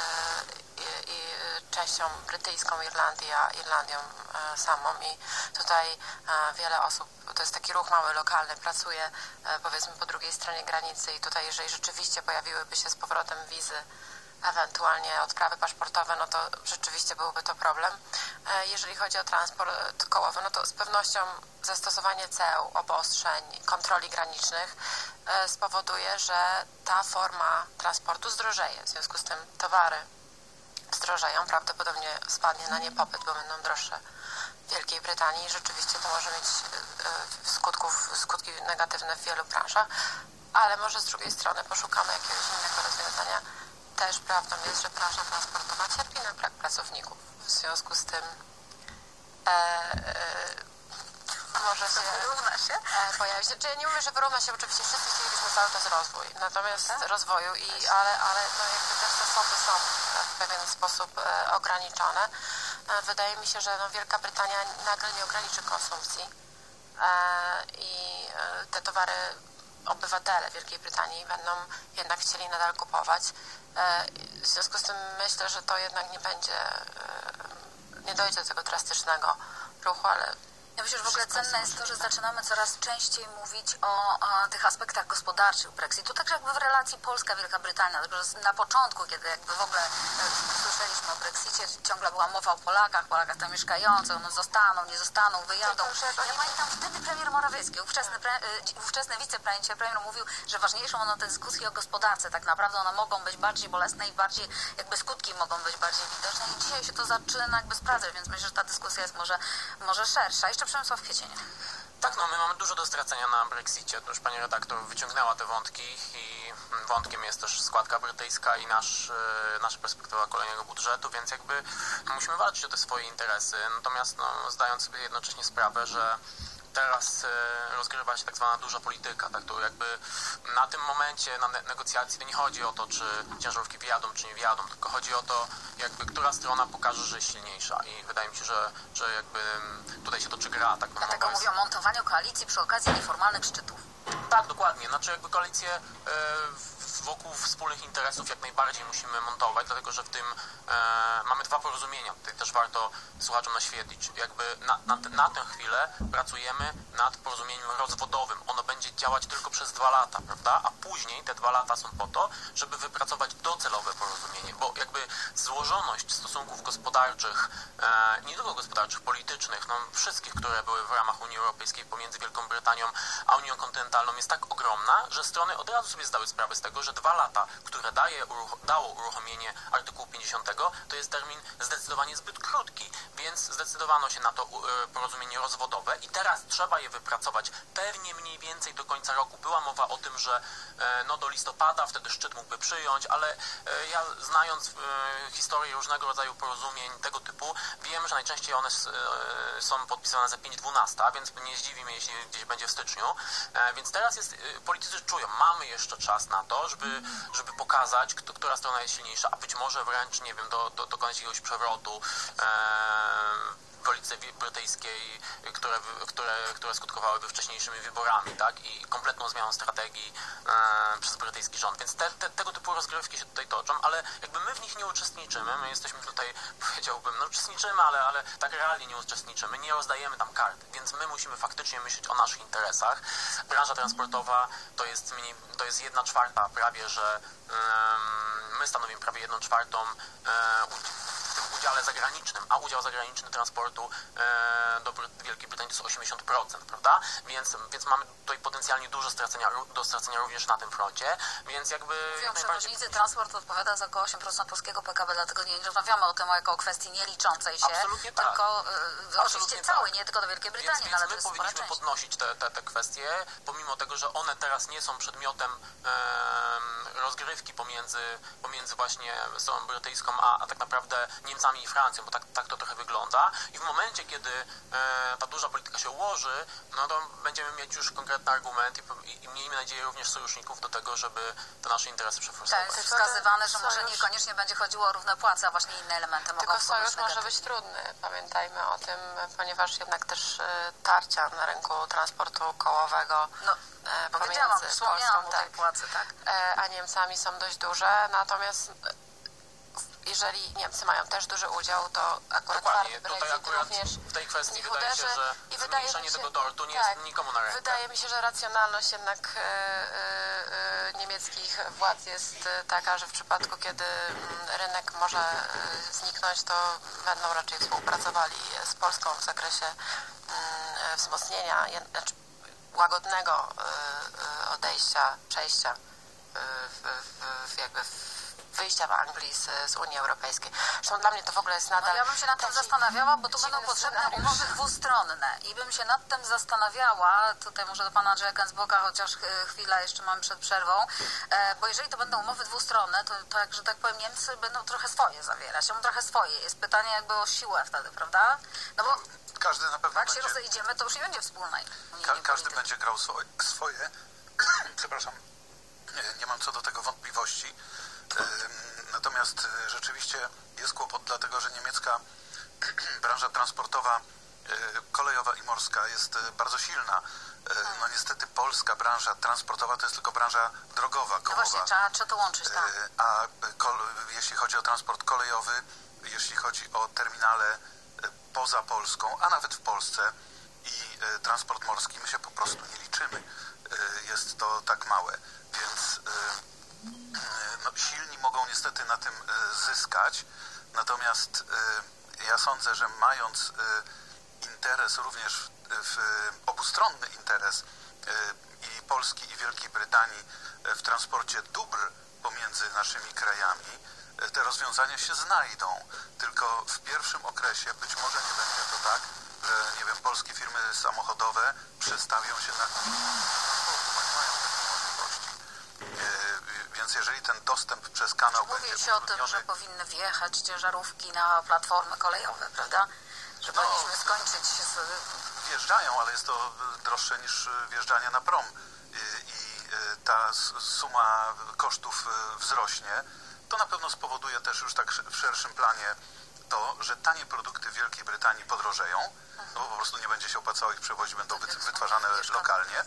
i, i częścią brytyjską Irlandii a Irlandią samą i tutaj wiele osób, to jest taki ruch mały, lokalny, pracuje powiedzmy po drugiej stronie granicy i tutaj jeżeli rzeczywiście pojawiłyby się z powrotem wizy, ewentualnie odprawy paszportowe, no to rzeczywiście byłby to problem. Jeżeli chodzi o transport kołowy, no to z pewnością zastosowanie ceł, obostrzeń, kontroli granicznych spowoduje, że ta forma transportu zdrożeje. W związku z tym towary zdrożeją, prawdopodobnie spadnie na nie popyt, bo będą droższe w Wielkiej Brytanii i rzeczywiście to może mieć skutków, skutki negatywne w wielu branżach, ale może z drugiej strony poszukamy jakiegoś innego rozwiązania. Też prawdą jest, że branża transportowa cierpi na brak pracowników. W związku z tym e, e, może się, wyrówna się? E, pojawić. Znaczy, ja nie mówię, że wyrówna się, oczywiście wszyscy chcielibyśmy cały czas rozwój, natomiast tak? rozwoju, i, ale, ale no jakby te zasoby są w pewien sposób e, ograniczone. E, wydaje mi się, że no, Wielka Brytania nagle nie ograniczy konsumpcji e, i e, te towary obywatele Wielkiej Brytanii będą jednak chcieli nadal kupować. W związku z tym myślę, że to jednak nie będzie, nie dojdzie do tego drastycznego ruchu, ale Ja myślę, że w ogóle cenne jest to, że zaczynamy coraz częściej mówić o, o tych aspektach gospodarczych Brexitu, także jakby w relacji Polska-Wielka Brytania, dlatego że na początku, kiedy jakby w ogóle e, słyszeliśmy o Brexicie, ciągle była mowa o Polakach, Polakach tam mieszkających, no zostaną, nie zostaną, wyjadą. Ja pamiętam wtedy premier Morawiecki, ówczesny, pre, ówczesny wicepremier premier mówił, że ważniejszą będą te dyskusje o gospodarce, tak naprawdę one mogą być bardziej bolesne i bardziej, jakby skutki mogą być bardziej widoczne i dzisiaj się to zaczyna jakby sprawdzać, więc myślę, że ta dyskusja jest może, może szersza. Jeszcze Przemysław Kwiecień. Tak, no my mamy dużo do stracenia na Brexicie. To już pani redaktor wyciągnęła te wątki i wątkiem jest też składka brytyjska i nasz, nasza perspektywa kolejnego budżetu, więc jakby musimy walczyć o te swoje interesy. Natomiast no, zdając sobie jednocześnie sprawę, że teraz rozgrywa się tak zwana duża polityka, tak, to jakby na tym momencie, na negocjacji to nie chodzi o to, czy ciężarówki wjadą, czy nie wjadą, tylko chodzi o to, jakby która strona pokaże, że jest silniejsza i wydaje mi się, że, że jakby tutaj się toczy gra. Tak, Dlatego jest... mówię o montowaniu koalicji przy okazji nieformalnych szczytów. Tak, dokładnie, znaczy jakby koalicję e, wokół wspólnych interesów jak najbardziej musimy montować, dlatego że w tym e, mamy dwa porozumienia, tutaj też warto słuchaczom naświetlić, jakby na, na, na tę chwilę pracujemy nad porozumieniem rozwodowym, ono będzie działać tylko przez dwa lata, prawda, a później te dwa lata są po to, żeby wypracować docelowe porozumienie, bo jakby złożoność stosunków gospodarczych, e, nie tylko gospodarczych, politycznych, no wszystkich, które były w ramach Unii Europejskiej pomiędzy Wielką Brytanią a Unią Kontynentalną jest tak ogromna, że strony od razu sobie zdały sprawę z tego, że dwa lata, które daje, dało uruchomienie artykułu pięćdziesiątego, to jest termin zdecydowanie zbyt krótki, więc zdecydowano się na to porozumienie rozwodowe i teraz trzeba je wypracować pewnie mniej więcej do końca roku. Była mowa o tym, że no do listopada wtedy szczyt mógłby przyjąć, ale ja znając historię różnego rodzaju porozumień tego typu, wiem, że najczęściej one są podpisywane za pięć dwanaście, więc nie zdziwi mnie, jeśli gdzieś będzie w styczniu. Więc teraz jest, politycy czują, mamy jeszcze czas na to, żeby, żeby pokazać, kto, która strona jest silniejsza, a być może wręcz, nie wiem, do, do, dokonać jakiegoś przewrotu w polityce brytyjskiej, które, które, które skutkowałyby wcześniejszymi wyborami, tak, i kompletną zmianą strategii e, przez brytyjski rząd, więc te, te, tego typu rozgrywki się tutaj toczą, ale jakby my w nich nie uczestniczymy, my jesteśmy tutaj, powiedziałbym, no uczestniczymy, ale, ale tak realnie nie uczestniczymy, nie rozdajemy tam kart, więc my musimy faktycznie myśleć o naszych interesach. Branża transportowa to jest, mniej, to jest jedna czwarta prawie, że e, my stanowimy prawie jedną czwartą e, w tym udziale zagranicznym, a udział zagraniczny transportu e, do Wielkiej Brytanii to jest osiemdziesiąt procent, prawda? Więc, więc mamy tutaj potencjalnie dużo stracenia, do stracenia również na tym froncie, więc jakby... Mówią przewoźnicy, transport odpowiada za około osiem procent polskiego P K B, dlatego nie rozmawiamy o tym jako o kwestii nie liczącej się, Absolutnie tak. tylko e, oczywiście całej, tak. Nie tylko do Wielkiej Brytanii, więc, ale więc to my jest powinniśmy podnosić te, te, te kwestie, pomimo tego, że one teraz nie są przedmiotem e, rozgrywki pomiędzy, pomiędzy właśnie stroną brytyjską, a, a tak naprawdę Niemcami i Francją, bo tak, tak to trochę wygląda. I w momencie, kiedy e, ta duża polityka się ułoży, no to będziemy mieć już konkretny argument i, i miejmy nadzieję również sojuszników do tego, żeby te nasze interesy przeforsować. Tak, jest wskazywane, że może niekoniecznie będzie chodziło o równe płace, a właśnie inne elementy mogą Tylko sojusz może być trudny, pamiętajmy o tym, ponieważ jednak też tarcia na rynku transportu kołowego no, e, powiedziałam, pomiędzy Polską tak, płacy, tak? E, a Niemcami są dość duże, natomiast jeżeli Niemcy mają też duży udział, to akurat Dokładnie, Brexit akurat również w tej kwestii wydaje uderzy, się, że i wydaje zmniejszenie mi się, tego tortu nie tak, jest nikomu na rękę. Wydaje mi się, że racjonalność jednak e, e, niemieckich władz jest taka, że w przypadku, kiedy rynek może zniknąć, to będą raczej współpracowali z Polską w zakresie e, wzmocnienia, znaczy łagodnego e, odejścia, przejścia w, w, w jakby w wyjścia w Anglii z, z Unii Europejskiej. Zresztą dla mnie to w ogóle jest nadal... No ja bym się nad tym zastanawiała, bo tu będą potrzebne umowy dwustronne i bym się nad tym zastanawiała, tutaj może do pana Andrzeja Gensboka, chociaż chwilę jeszcze mamy przed przerwą, bo jeżeli to będą umowy dwustronne, to, to jak, że tak powiem, Niemcy będą trochę swoje zawierać, będą trochę swoje. Jest pytanie jakby o siłę wtedy, prawda? No bo każdy na pewno jak będzie, się rozejdziemy, to już nie będzie wspólnej. Ka każdy będzie grał swoje, swoje. Przepraszam, nie, nie mam co do tego wątpliwości. Natomiast rzeczywiście jest kłopot, dlatego że niemiecka branża transportowa, kolejowa i morska jest bardzo silna. No niestety polska branża transportowa to jest tylko branża drogowa, kołowa. No właśnie, trzeba, trzeba to łączyć, tak. A jeśli chodzi o transport kolejowy, jeśli chodzi o terminale poza Polską, a nawet w Polsce i transport morski my się po prostu nie liczymy. Jest to tak małe, więc no, silni mogą niestety na tym zyskać, natomiast ja sądzę, że mając interes również, w, obustronny interes i Polski i Wielkiej Brytanii w transporcie dóbr pomiędzy naszymi krajami, te rozwiązania się znajdą. Tylko w pierwszym okresie być może nie będzie to tak, że nie wiem, polskie firmy samochodowe przestawią się na transportu, bo nie mają takiej możliwości. Więc jeżeli ten dostęp przez kanał Mówi będzie się o tym, że powinny wjechać ciężarówki na platformy kolejowe, prawda? Że no, powinniśmy skończyć z... Wjeżdżają, ale jest to droższe niż wjeżdżanie na prom i, i ta suma kosztów wzrośnie. To na pewno spowoduje też już tak w szerszym planie to, że tanie produkty w Wielkiej Brytanii podrożeją, no bo po prostu nie będzie się opłacało ich przewozić, będą wytwarzane lokalnie.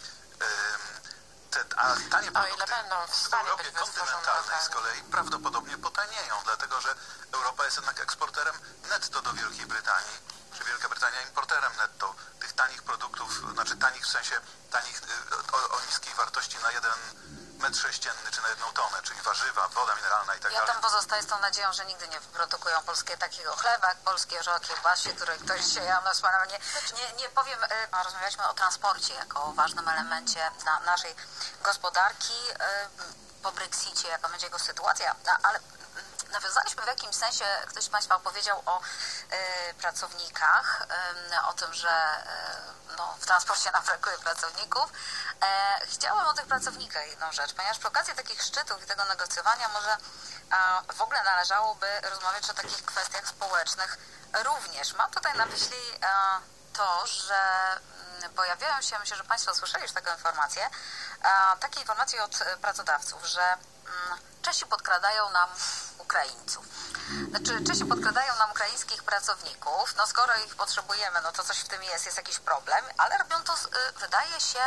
Te, a tanie produkty w Europie kontynentalnej z kolei prawdopodobnie potanieją, dlatego że Europa jest jednak eksporterem netto do Wielkiej Brytanii, czy Wielka Brytania importerem netto tych tanich produktów, znaczy tanich w sensie tanich o, o niskiej wartości na jeden metr sześcienny, czy na jedną tonę, czyli warzywa, woda mineralna i tak ja dalej. Ja tam pozostaję z tą nadzieją, że nigdy nie wyprodukują polskie takiego chleba, jak polskie o kiełbasie, które ktoś się ja no, nie, nie, nie powiem, e, rozmawialiśmy o transporcie jako o ważnym elemencie dla naszej gospodarki e, po Brexicie, jaka będzie jego sytuacja, no, ale nawiązaliśmy w jakimś sensie, ktoś z Państwa powiedział o e, pracownikach, e, o tym, że e, no, w transporcie nam brakuje pracowników. E, chciałam o tych pracownikach jedną rzecz, ponieważ przy okazji takich szczytów i tego negocjowania może a, w ogóle należałoby rozmawiać o takich kwestiach społecznych również. Mam tutaj na myśli a, to, że m, pojawiają się, myślę, że Państwo słyszeli już taką informację, a, takie informacje od pracodawców, że m, Czesi podkradają nam Ukraińców. Znaczy, Czesi podkradają nam ukraińskich pracowników, no skoro ich potrzebujemy, no to coś w tym jest, jest jakiś problem, ale robią to, y, wydaje się,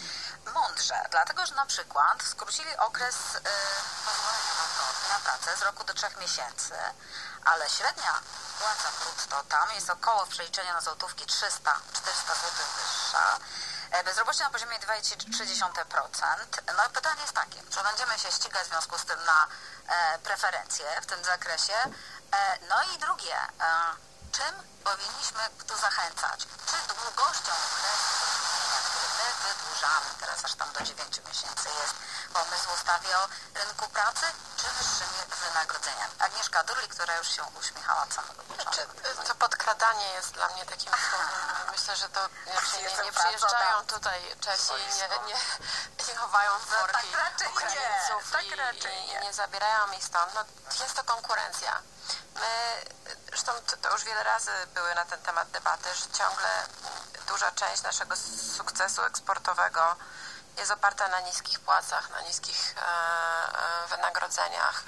mądrze, dlatego, że na przykład skrócili okres y, pozwolenia na, na pracę z roku do trzech miesięcy, ale średnia płaca brutto tam jest około w przeliczeniu na złotówki trzysta do czterystu złotych wyższa. Bezrobocie na poziomie dwa przecinek trzy procent. No i pytanie jest takie, czy będziemy się ścigać w związku z tym na e, preferencje w tym zakresie? E, no i drugie, e, czym powinniśmy tu zachęcać? Czy długością okresu zatrudnienia, który my wydłużamy, teraz aż tam do dziewięciu miesięcy jest pomysł w ustawie o rynku pracy, czy wyższymi wynagrodzeniami? Agnieszka Durli, która już się uśmiechała od samego początku. To podkradanie jest dla mnie takim słowem. Myślę, że to nie, nie, nie przyjeżdżają tutaj Czesi i nie, nie, nie chowają w worki tak Ukraińców tak i, i, i nie zabierają ich stąd. No, jest to konkurencja. My, zresztą to, to już wiele razy były na ten temat debaty, że ciągle duża część naszego sukcesu eksportowego jest oparta na niskich płacach, na niskich e, e, wynagrodzeniach.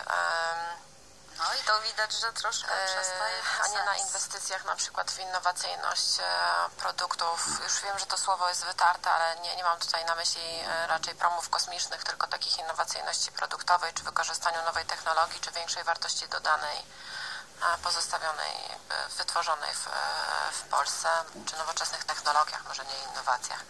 E, No i to widać, że troszkę przestaje a nie na inwestycjach na przykład w innowacyjność e, produktów. Już wiem, że to słowo jest wytarte, ale nie, nie mam tutaj na myśli e, raczej promów kosmicznych, tylko takich innowacyjności produktowej, czy wykorzystaniu nowej technologii, czy większej wartości dodanej e, pozostawionej, jakby wytworzonej w, e, w Polsce, czy nowoczesnych technologiach, może nie innowacjach.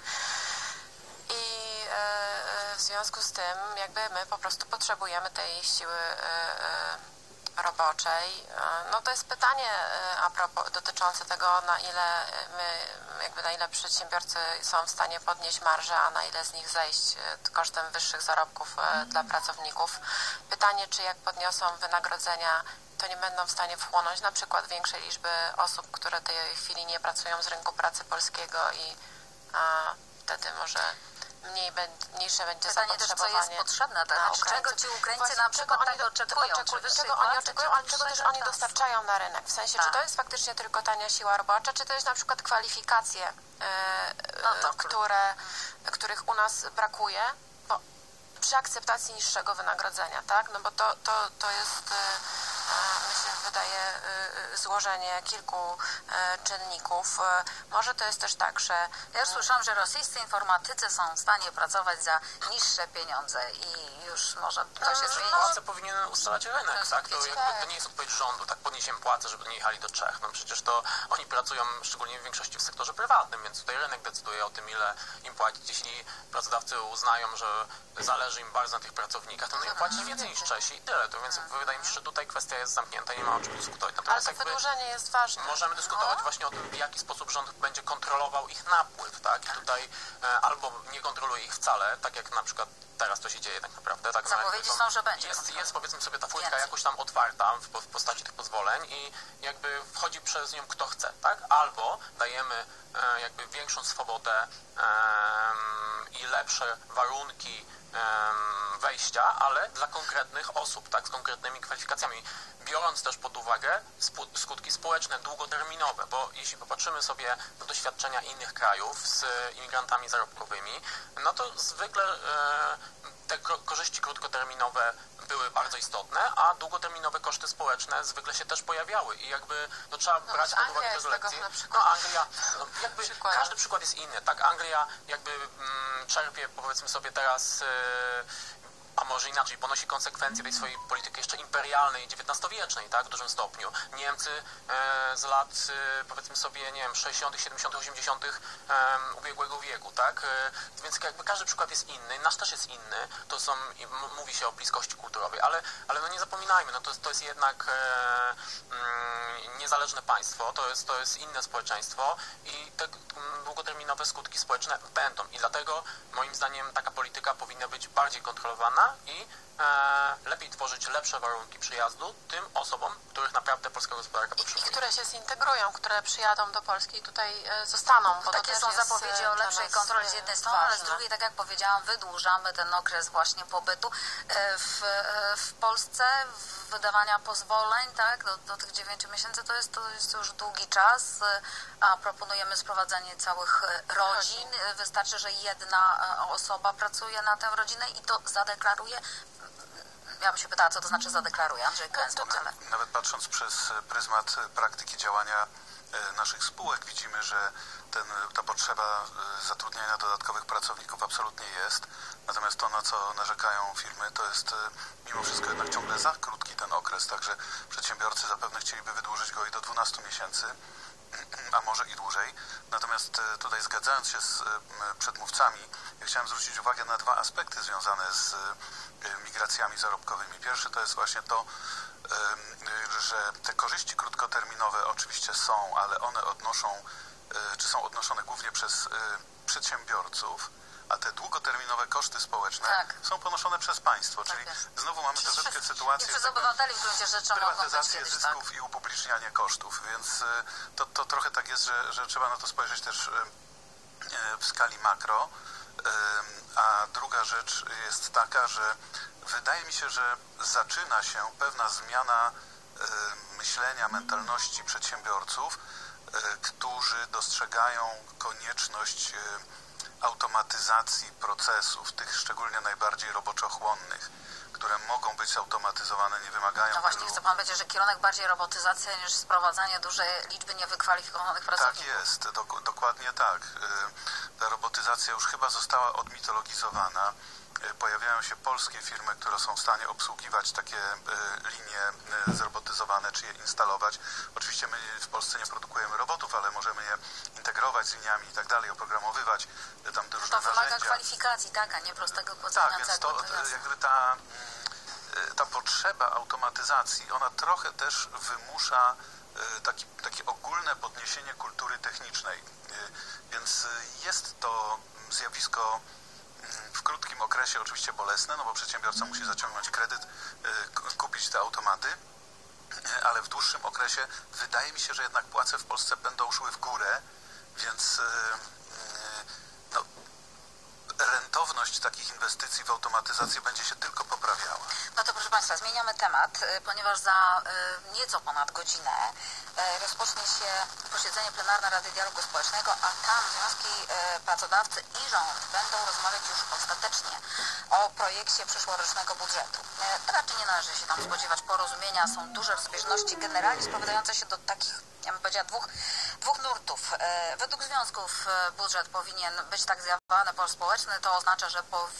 I e, w związku z tym jakby my po prostu potrzebujemy tej siły e, e, roboczej. No to jest pytanie a propos dotyczące tego, na ile my, jakby na ile przedsiębiorcy są w stanie podnieść marżę, a na ile z nich zejść kosztem wyższych zarobków dla pracowników. Pytanie, czy jak podniosą wynagrodzenia, to nie będą w stanie wchłonąć na przykład większej liczby osób, które w tej chwili nie pracują z rynku pracy polskiego i a, wtedy może mniej mniejsze będzie Pytanie też, co jest potrzebne, tak? Znaczy, czego ci Ukraińcy Właśnie, na przykład oni tak oczekują? oczekują Czy czego oni oczekują, ale czego też oni dostarczają na rynek? W sensie, tak. Czy to jest faktycznie tylko tania siła robocza, czy to jest na przykład kwalifikacje, yy, no to, które, których u nas brakuje, bo przy akceptacji niższego wynagrodzenia, tak? No bo to, to, to jest, yy, mi się wydaje, yy, złożenie kilku yy, czynników. Yy, może to jest też tak, że... Ja już słyszałam, że rosyjscy informatycy są w stanie pracować za niższe pieniądze i już już może to się zmieni? Płace powinien ustalać rynek, tak? To, jakby, to nie jest odpowiedź rządu, tak? Podniesiemy płace, żeby nie jechali do Czech. No przecież to oni pracują szczególnie w większości w sektorze prywatnym, więc tutaj rynek decyduje o tym, ile im płacić. Jeśli pracodawcy uznają, że zależy im bardzo na tych pracownikach, to no im płacić więcej niż Czesi i tyle. To więc wydaje mi się, że tutaj kwestia jest zamknięta i nie ma o czym dyskutować. Ale to wydłużenie jest ważne. Możemy dyskutować no. właśnie o tym, w jaki sposób rząd będzie kontrolował ich napływ, tak? I tutaj e, albo nie kontroluje ich wcale, tak jak na przykład teraz to się dzieje tak naprawdę. Tak, zapowiedzi są, że będzie. Jest, jest powiedzmy sobie ta furtka jakoś tam otwarta w, w postaci tych pozwoleń i jakby wchodzi przez nią kto chce, tak? Albo dajemy e, jakby większą swobodę e, i lepsze warunki e, wejścia, ale dla konkretnych osób, tak? Z konkretnymi kwalifikacjami. Biorąc też pod uwagę skutki społeczne, długoterminowe, bo jeśli popatrzymy sobie na doświadczenia innych krajów z imigrantami zarobkowymi, no to zwykle e, te korzyści krótkoterminowe były bardzo istotne, a długoterminowe koszty społeczne zwykle się też pojawiały i jakby no, trzeba no, brać pod uwagę te lekcje. No Anglia, no, jakby przykład. Każdy przykład jest inny, tak? Anglia jakby mm, czerpie, powiedzmy sobie teraz, e, a może inaczej, ponosi konsekwencje tej swojej polityki jeszcze imperialnej, dziewiętnastowiecznej, tak, w dużym stopniu. Niemcy e, z lat, e, powiedzmy sobie, nie wiem, sześćdziesiątych, siedemdziesiątych, osiemdziesiątych e, ubiegłego wieku, tak, e, więc jakby każdy przykład jest inny, nasz też jest inny, to są, mówi się o bliskości kulturowej, ale, ale no nie zapominajmy, no to, to jest jednak e, mm, niezależne państwo, to jest, to jest inne społeczeństwo i te mm, długoterminowe skutki społeczne będą i dlatego moim zdaniem taka polityka powinna być bardziej kontrolowana i e, lepiej tworzyć lepsze warunki przyjazdu tym osobom, których naprawdę polska gospodarka potrzebuje. I które się zintegrują, które przyjadą do Polski i tutaj e, zostaną. Bo takie są zapowiedzi o lepszej kontroli z jednej strony, ale z drugiej, tak jak powiedziałam, wydłużamy ten okres właśnie pobytu e, w, e, w Polsce, w wydawania pozwoleń, tak, do, do tych dziewięciu miesięcy to jest, to jest już długi czas, a proponujemy sprowadzanie całych rodzin. Wystarczy, że jedna osoba pracuje na tę rodzinę i to zadeklaruje. Ja bym się pytała, co to znaczy zadeklaruje. Andrzej Kęsto. Nawet, nawet patrząc przez pryzmat praktyki działania naszych spółek widzimy, że ten, ta potrzeba zatrudniania dodatkowych pracowników absolutnie jest. Natomiast to, na co narzekają firmy, to jest mimo wszystko jednak ciągle za krótki ten okres, także przedsiębiorcy zapewne chcieliby wydłużyć go i do dwunastu miesięcy, a może i dłużej. Natomiast tutaj zgadzając się z przedmówcami, ja chciałem zwrócić uwagę na dwa aspekty związane z migracjami zarobkowymi. Pierwszy to jest właśnie to, że te korzyści krótkoterminowe oczywiście są, ale one odnoszą, czy są odnoszone głównie przez przedsiębiorców, a te długoterminowe koszty społeczne tak. są ponoszone przez państwo, tak czyli jest. Znowu mamy troszeczkę sytuację... I przez obywateli w gruncie rzeczy prywatyzację zysków tak. i upublicznianie kosztów, więc to, to trochę tak jest, że, że trzeba na to spojrzeć też w skali makro. A druga rzecz jest taka, że wydaje mi się, że zaczyna się pewna zmiana myślenia, mentalności przedsiębiorców, którzy dostrzegają konieczność automatyzacji procesów, tych szczególnie najbardziej roboczochłonnych, które mogą być zautomatyzowane, nie wymagają... No właśnie, chce Pan powiedzieć, że kierunek bardziej robotyzacja niż sprowadzanie dużej liczby niewykwalifikowanych pracowników. Tak jest, do, dokładnie tak. Ta robotyzacja już chyba została odmitologizowana. Pojawiają się polskie firmy, które są w stanie obsługiwać takie linie zrobotyzowane, czy je instalować. Oczywiście my w Polsce nie produkujemy robotów, ale możemy je integrować z liniami i tak dalej, oprogramowywać tam różne narzędzia. To wymaga kwalifikacji, tak, a nie prostego płacenia. Tak, więc to, jakby ta, ta potrzeba automatyzacji, ona trochę też wymusza taki, takie ogólne podniesienie kultury technicznej. Więc jest to zjawisko w krótkim okresie oczywiście bolesne, no bo przedsiębiorca musi zaciągnąć kredyt, kupić te automaty, ale w dłuższym okresie wydaje mi się, że jednak płace w Polsce będą szły w górę, więc no, rentowność takich inwestycji w automatyzację będzie się tylko poprawiała. No to proszę Państwa, zmieniamy temat, ponieważ za nieco ponad godzinę rozpocznie się posiedzenie plenarne Rady Dialogu Społecznego, a tam związki pracodawcy i rząd będą rozmawiać już ostatecznie o projekcie przyszłorocznego budżetu. Raczej nie należy się tam spodziewać porozumienia, są duże rozbieżności generalnie sprowadzające się do takich, ja bym powiedziała, dwóch, dwóch nurtów. Według związków budżet powinien być tak zjawowany po społeczny, to oznacza, że powinny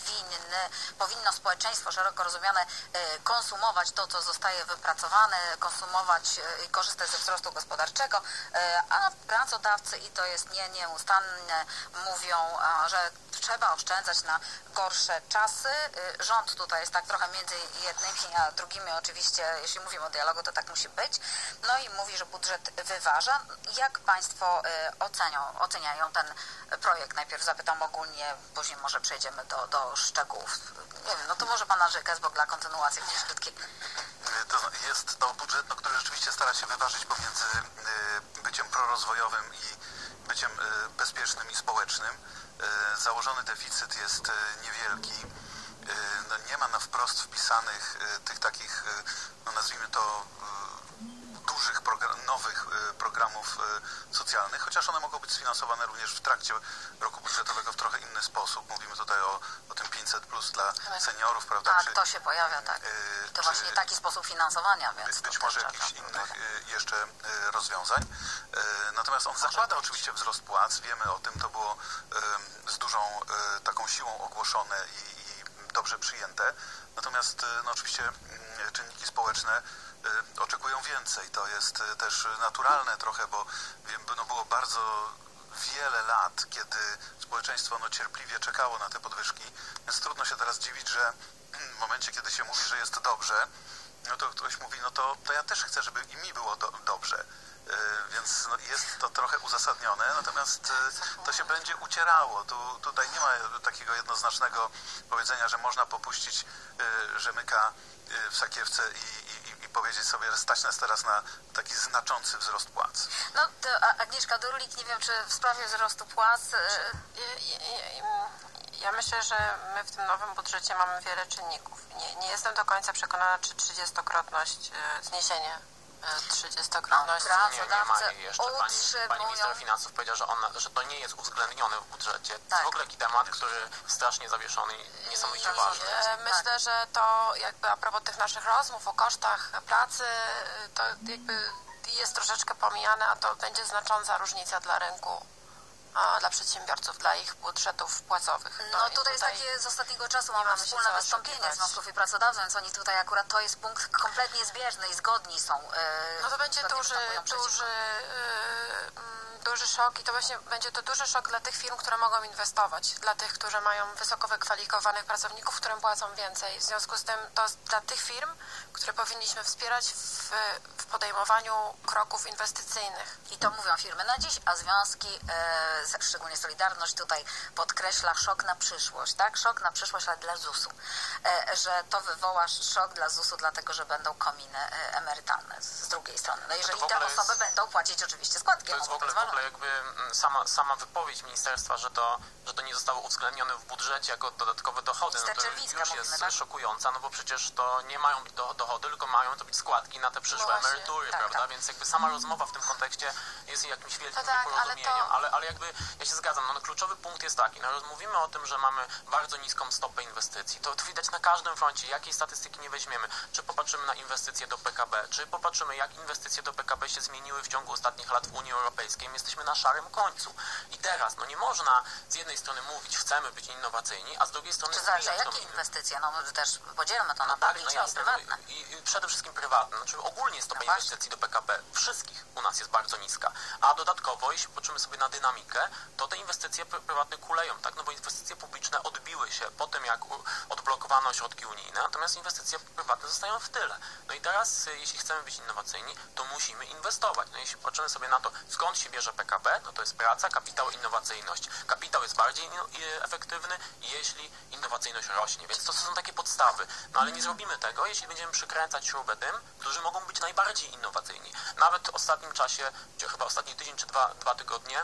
powinny, powinno społeczeństwo szeroko rozumiane konsumować to, co zostaje wypracowane, konsumować i korzystać ze wzrostu gospodarczego, a pracodawcy, i to jest nie, nieustanne, mówią, że trzeba oszczędzać na gorsze czasy. Rząd tutaj jest tak trochę między jednymi a drugimi, oczywiście, jeśli mówimy o dialogu, to tak musi być. No i mówi, że budżet wyważa. Jak Państwo ocenią, oceniają ten projekt? Najpierw zapytam ogólnie, później może przejdziemy do, do szczegółów. Nie wiem, no to może Pana Grzegorz dla kontynuacji jakiejś krótkiej. To jest to budżet, no, który rzeczywiście stara się wyważyć pomiędzy y, byciem prorozwojowym i byciem y, bezpiecznym i społecznym. Y, założony deficyt jest y, niewielki. Y, no, nie ma na wprost wpisanych y, tych takich, y, no, nazwijmy to, y, dużych progr- nowych y, programów y, socjalnych, chociaż one mogą być sfinansowane również w trakcie roku budżetowego w trochę inny sposób. Mówimy tutaj o, o tym pięćset plus dla seniorów, prawda? Tak, czy, to się pojawia, tak. Y, to czy, właśnie taki sposób finansowania, więc... Być, być może jakichś innych y, jeszcze y, rozwiązań. Y, natomiast on zakłada oczywiście wzrost płac. Wiemy o tym, to było y, z dużą y, taką siłą ogłoszone i, i dobrze przyjęte. Natomiast y, no, oczywiście y, czynniki społeczne y, oczekują więcej. To jest y, też naturalne trochę, bo wiem, no, było bardzo wiele lat, kiedy społeczeństwo no, cierpliwie czekało na te podwyżki, więc trudno się teraz dziwić, że w momencie, kiedy się mówi, że jest dobrze, no to ktoś mówi, no to, to ja też chcę, żeby i mi było do, dobrze. Yy, więc no, jest to trochę uzasadnione, natomiast yy, to się będzie ucierało. Tu, tutaj nie ma takiego jednoznacznego powiedzenia, że można popuścić yy, rzemyka yy, w sakiewce i, i, i powiedzieć sobie, że stać nas teraz na taki znaczący wzrost płac. No, to Agnieszka Durlik, nie wiem, czy w sprawie wzrostu płac... Yy... Ja myślę, że my w tym nowym budżecie mamy wiele czynników. Nie, nie jestem do końca przekonana, czy trzydziestokrotność, e, zniesienie e, trzydziestokrotności... No, nie, nie ma jej jeszcze. Pani, pani minister finansów powiedziała, że, ona, że to nie jest uwzględnione w budżecie. To tak. jest w ogóle taki temat, który strasznie zawieszony i niesamowicie ważny. Myślę, tak. że to jakby a propos tych naszych rozmów o kosztach pracy, to jakby jest troszeczkę pomijane, a to będzie znacząca różnica dla rynku. A dla przedsiębiorców, dla ich budżetów płacowych. No, no tutaj, tutaj jest takie z ostatniego czasu mamy wspólne wystąpienie związków i pracodawców, więc oni tutaj akurat to jest punkt kompletnie zbieżny i zgodni są. Yy, no to będzie duży, duży, yy, duży szok i to właśnie będzie to duży szok dla tych firm, które mogą inwestować, dla tych, którzy mają wysoko wykwalifikowanych pracowników, którym płacą więcej. W związku z tym to dla tych firm, które powinniśmy wspierać w, w podejmowaniu kroków inwestycyjnych. I to mówią firmy na dziś, a związki yy, szczególnie Solidarność tutaj podkreśla szok na przyszłość, tak? Szok na przyszłość, ale dla zusu. E, że to wywoła szok dla zusu, dlatego, że będą kominy e, emerytalne z drugiej strony. No jeżeli te osoby jest, będą płacić oczywiście składki. To jest w ogóle, w ogóle jakby sama, sama wypowiedź ministerstwa, że to, że to nie zostało uwzględnione w budżecie jako dodatkowe dochody, no to już jest mówimy, tak? szokująca, no bo przecież to nie mają być do, dochody, tylko mają to być składki na te przyszłe no właśnie, emerytury, tak, prawda? Tak. Więc jakby sama rozmowa w tym kontekście jest jakimś wielkim no tak, nieporozumieniem, ale, to... ale, ale jakby ja się zgadzam, no, no kluczowy punkt jest taki, no mówimy o tym, że mamy bardzo niską stopę inwestycji, to, to widać na każdym froncie, jakiej statystyki nie weźmiemy, czy popatrzymy na inwestycje do P K B, czy popatrzymy, jak inwestycje do P K B się zmieniły w ciągu ostatnich lat w Unii Europejskiej, my jesteśmy na szarym końcu. I teraz, no nie można z jednej strony mówić, chcemy być innowacyjni, a z drugiej strony... Czy zależy, jakie inwestycje? No też podzielmy to no na publiczne tak, no i prywatne. I, I przede wszystkim prywatne, znaczy ogólnie stopa no inwestycji do P K B wszystkich u nas jest bardzo niska, a dodatkowo, jeśli popatrzymy sobie na dynamikę, to te inwestycje prywatne kuleją, tak? No bo inwestycje publiczne odbiły się po tym, jak odblokowano środki unijne, natomiast inwestycje prywatne zostają w tyle. No i teraz, jeśli chcemy być innowacyjni, to musimy inwestować. No jeśli patrzymy sobie na to, skąd się bierze P K B, no to jest praca, kapitał, innowacyjność. Kapitał jest bardziej efektywny, jeśli innowacyjność rośnie, więc to są takie podstawy. No ale nie zrobimy tego, jeśli będziemy przykręcać śrubę tym, którzy mogą być najbardziej innowacyjni. Nawet w ostatnim czasie, czy chyba ostatni tydzień, czy dwa, dwa tygodnie,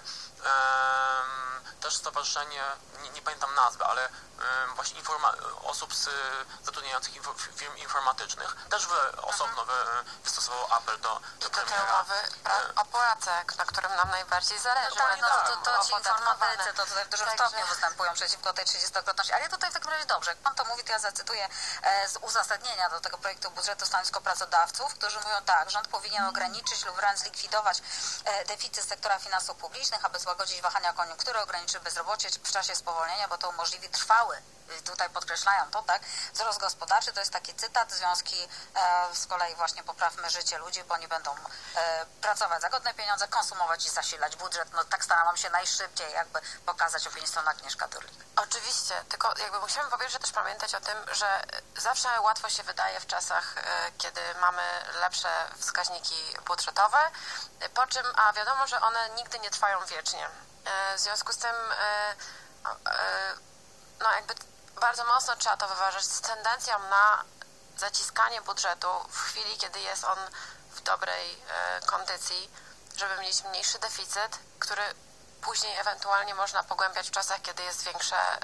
um, też stowarzyszenie, nie, nie pamiętam nazwy, ale um, właśnie informa- osób z, zatrudniających info- firm informatycznych też wy, osobno wy, wystosowało apel do, do premiera. I do umowy o pracę, na którym nam najbardziej zależy. No tak, no to, to, to ci informatycy to tutaj w dużym tak, stopniu że... występują przeciwko tej trzydziestokrotności. Ale tutaj w takim razie dobrze, jak pan to mówi, to ja zacytuję e, z uzasadnienia do tego projektu budżetu stanowisko pracodawców, którzy mówią tak, rząd powinien ograniczyć lub wręcz zlikwidować e, deficyt sektora finansów publicznych, aby złagodzić wahania koniunktury, ograniczyć bezrobocie w czasie spowolnienia, bo to umożliwi trwały tutaj podkreślają to, tak, wzrost gospodarczy, to jest taki cytat, związki e, z kolei właśnie poprawmy życie ludzi, bo oni będą e, pracować za godne pieniądze, konsumować i zasilać budżet, no tak starałam się najszybciej jakby pokazać opinię strony Agnieszka Durlik. Oczywiście, tylko jakby musimy powiedzieć, że też pamiętać o tym, że zawsze łatwo się wydaje w czasach, e, kiedy mamy lepsze wskaźniki budżetowe, po czym, a wiadomo, że one nigdy nie trwają wiecznie. E, w związku z tym e, e, no jakby bardzo mocno trzeba to wyważyć z tendencją na zaciskanie budżetu w chwili, kiedy jest on w dobrej e, kondycji, żeby mieć mniejszy deficyt, który później ewentualnie można pogłębiać w czasach, kiedy jest większe, e,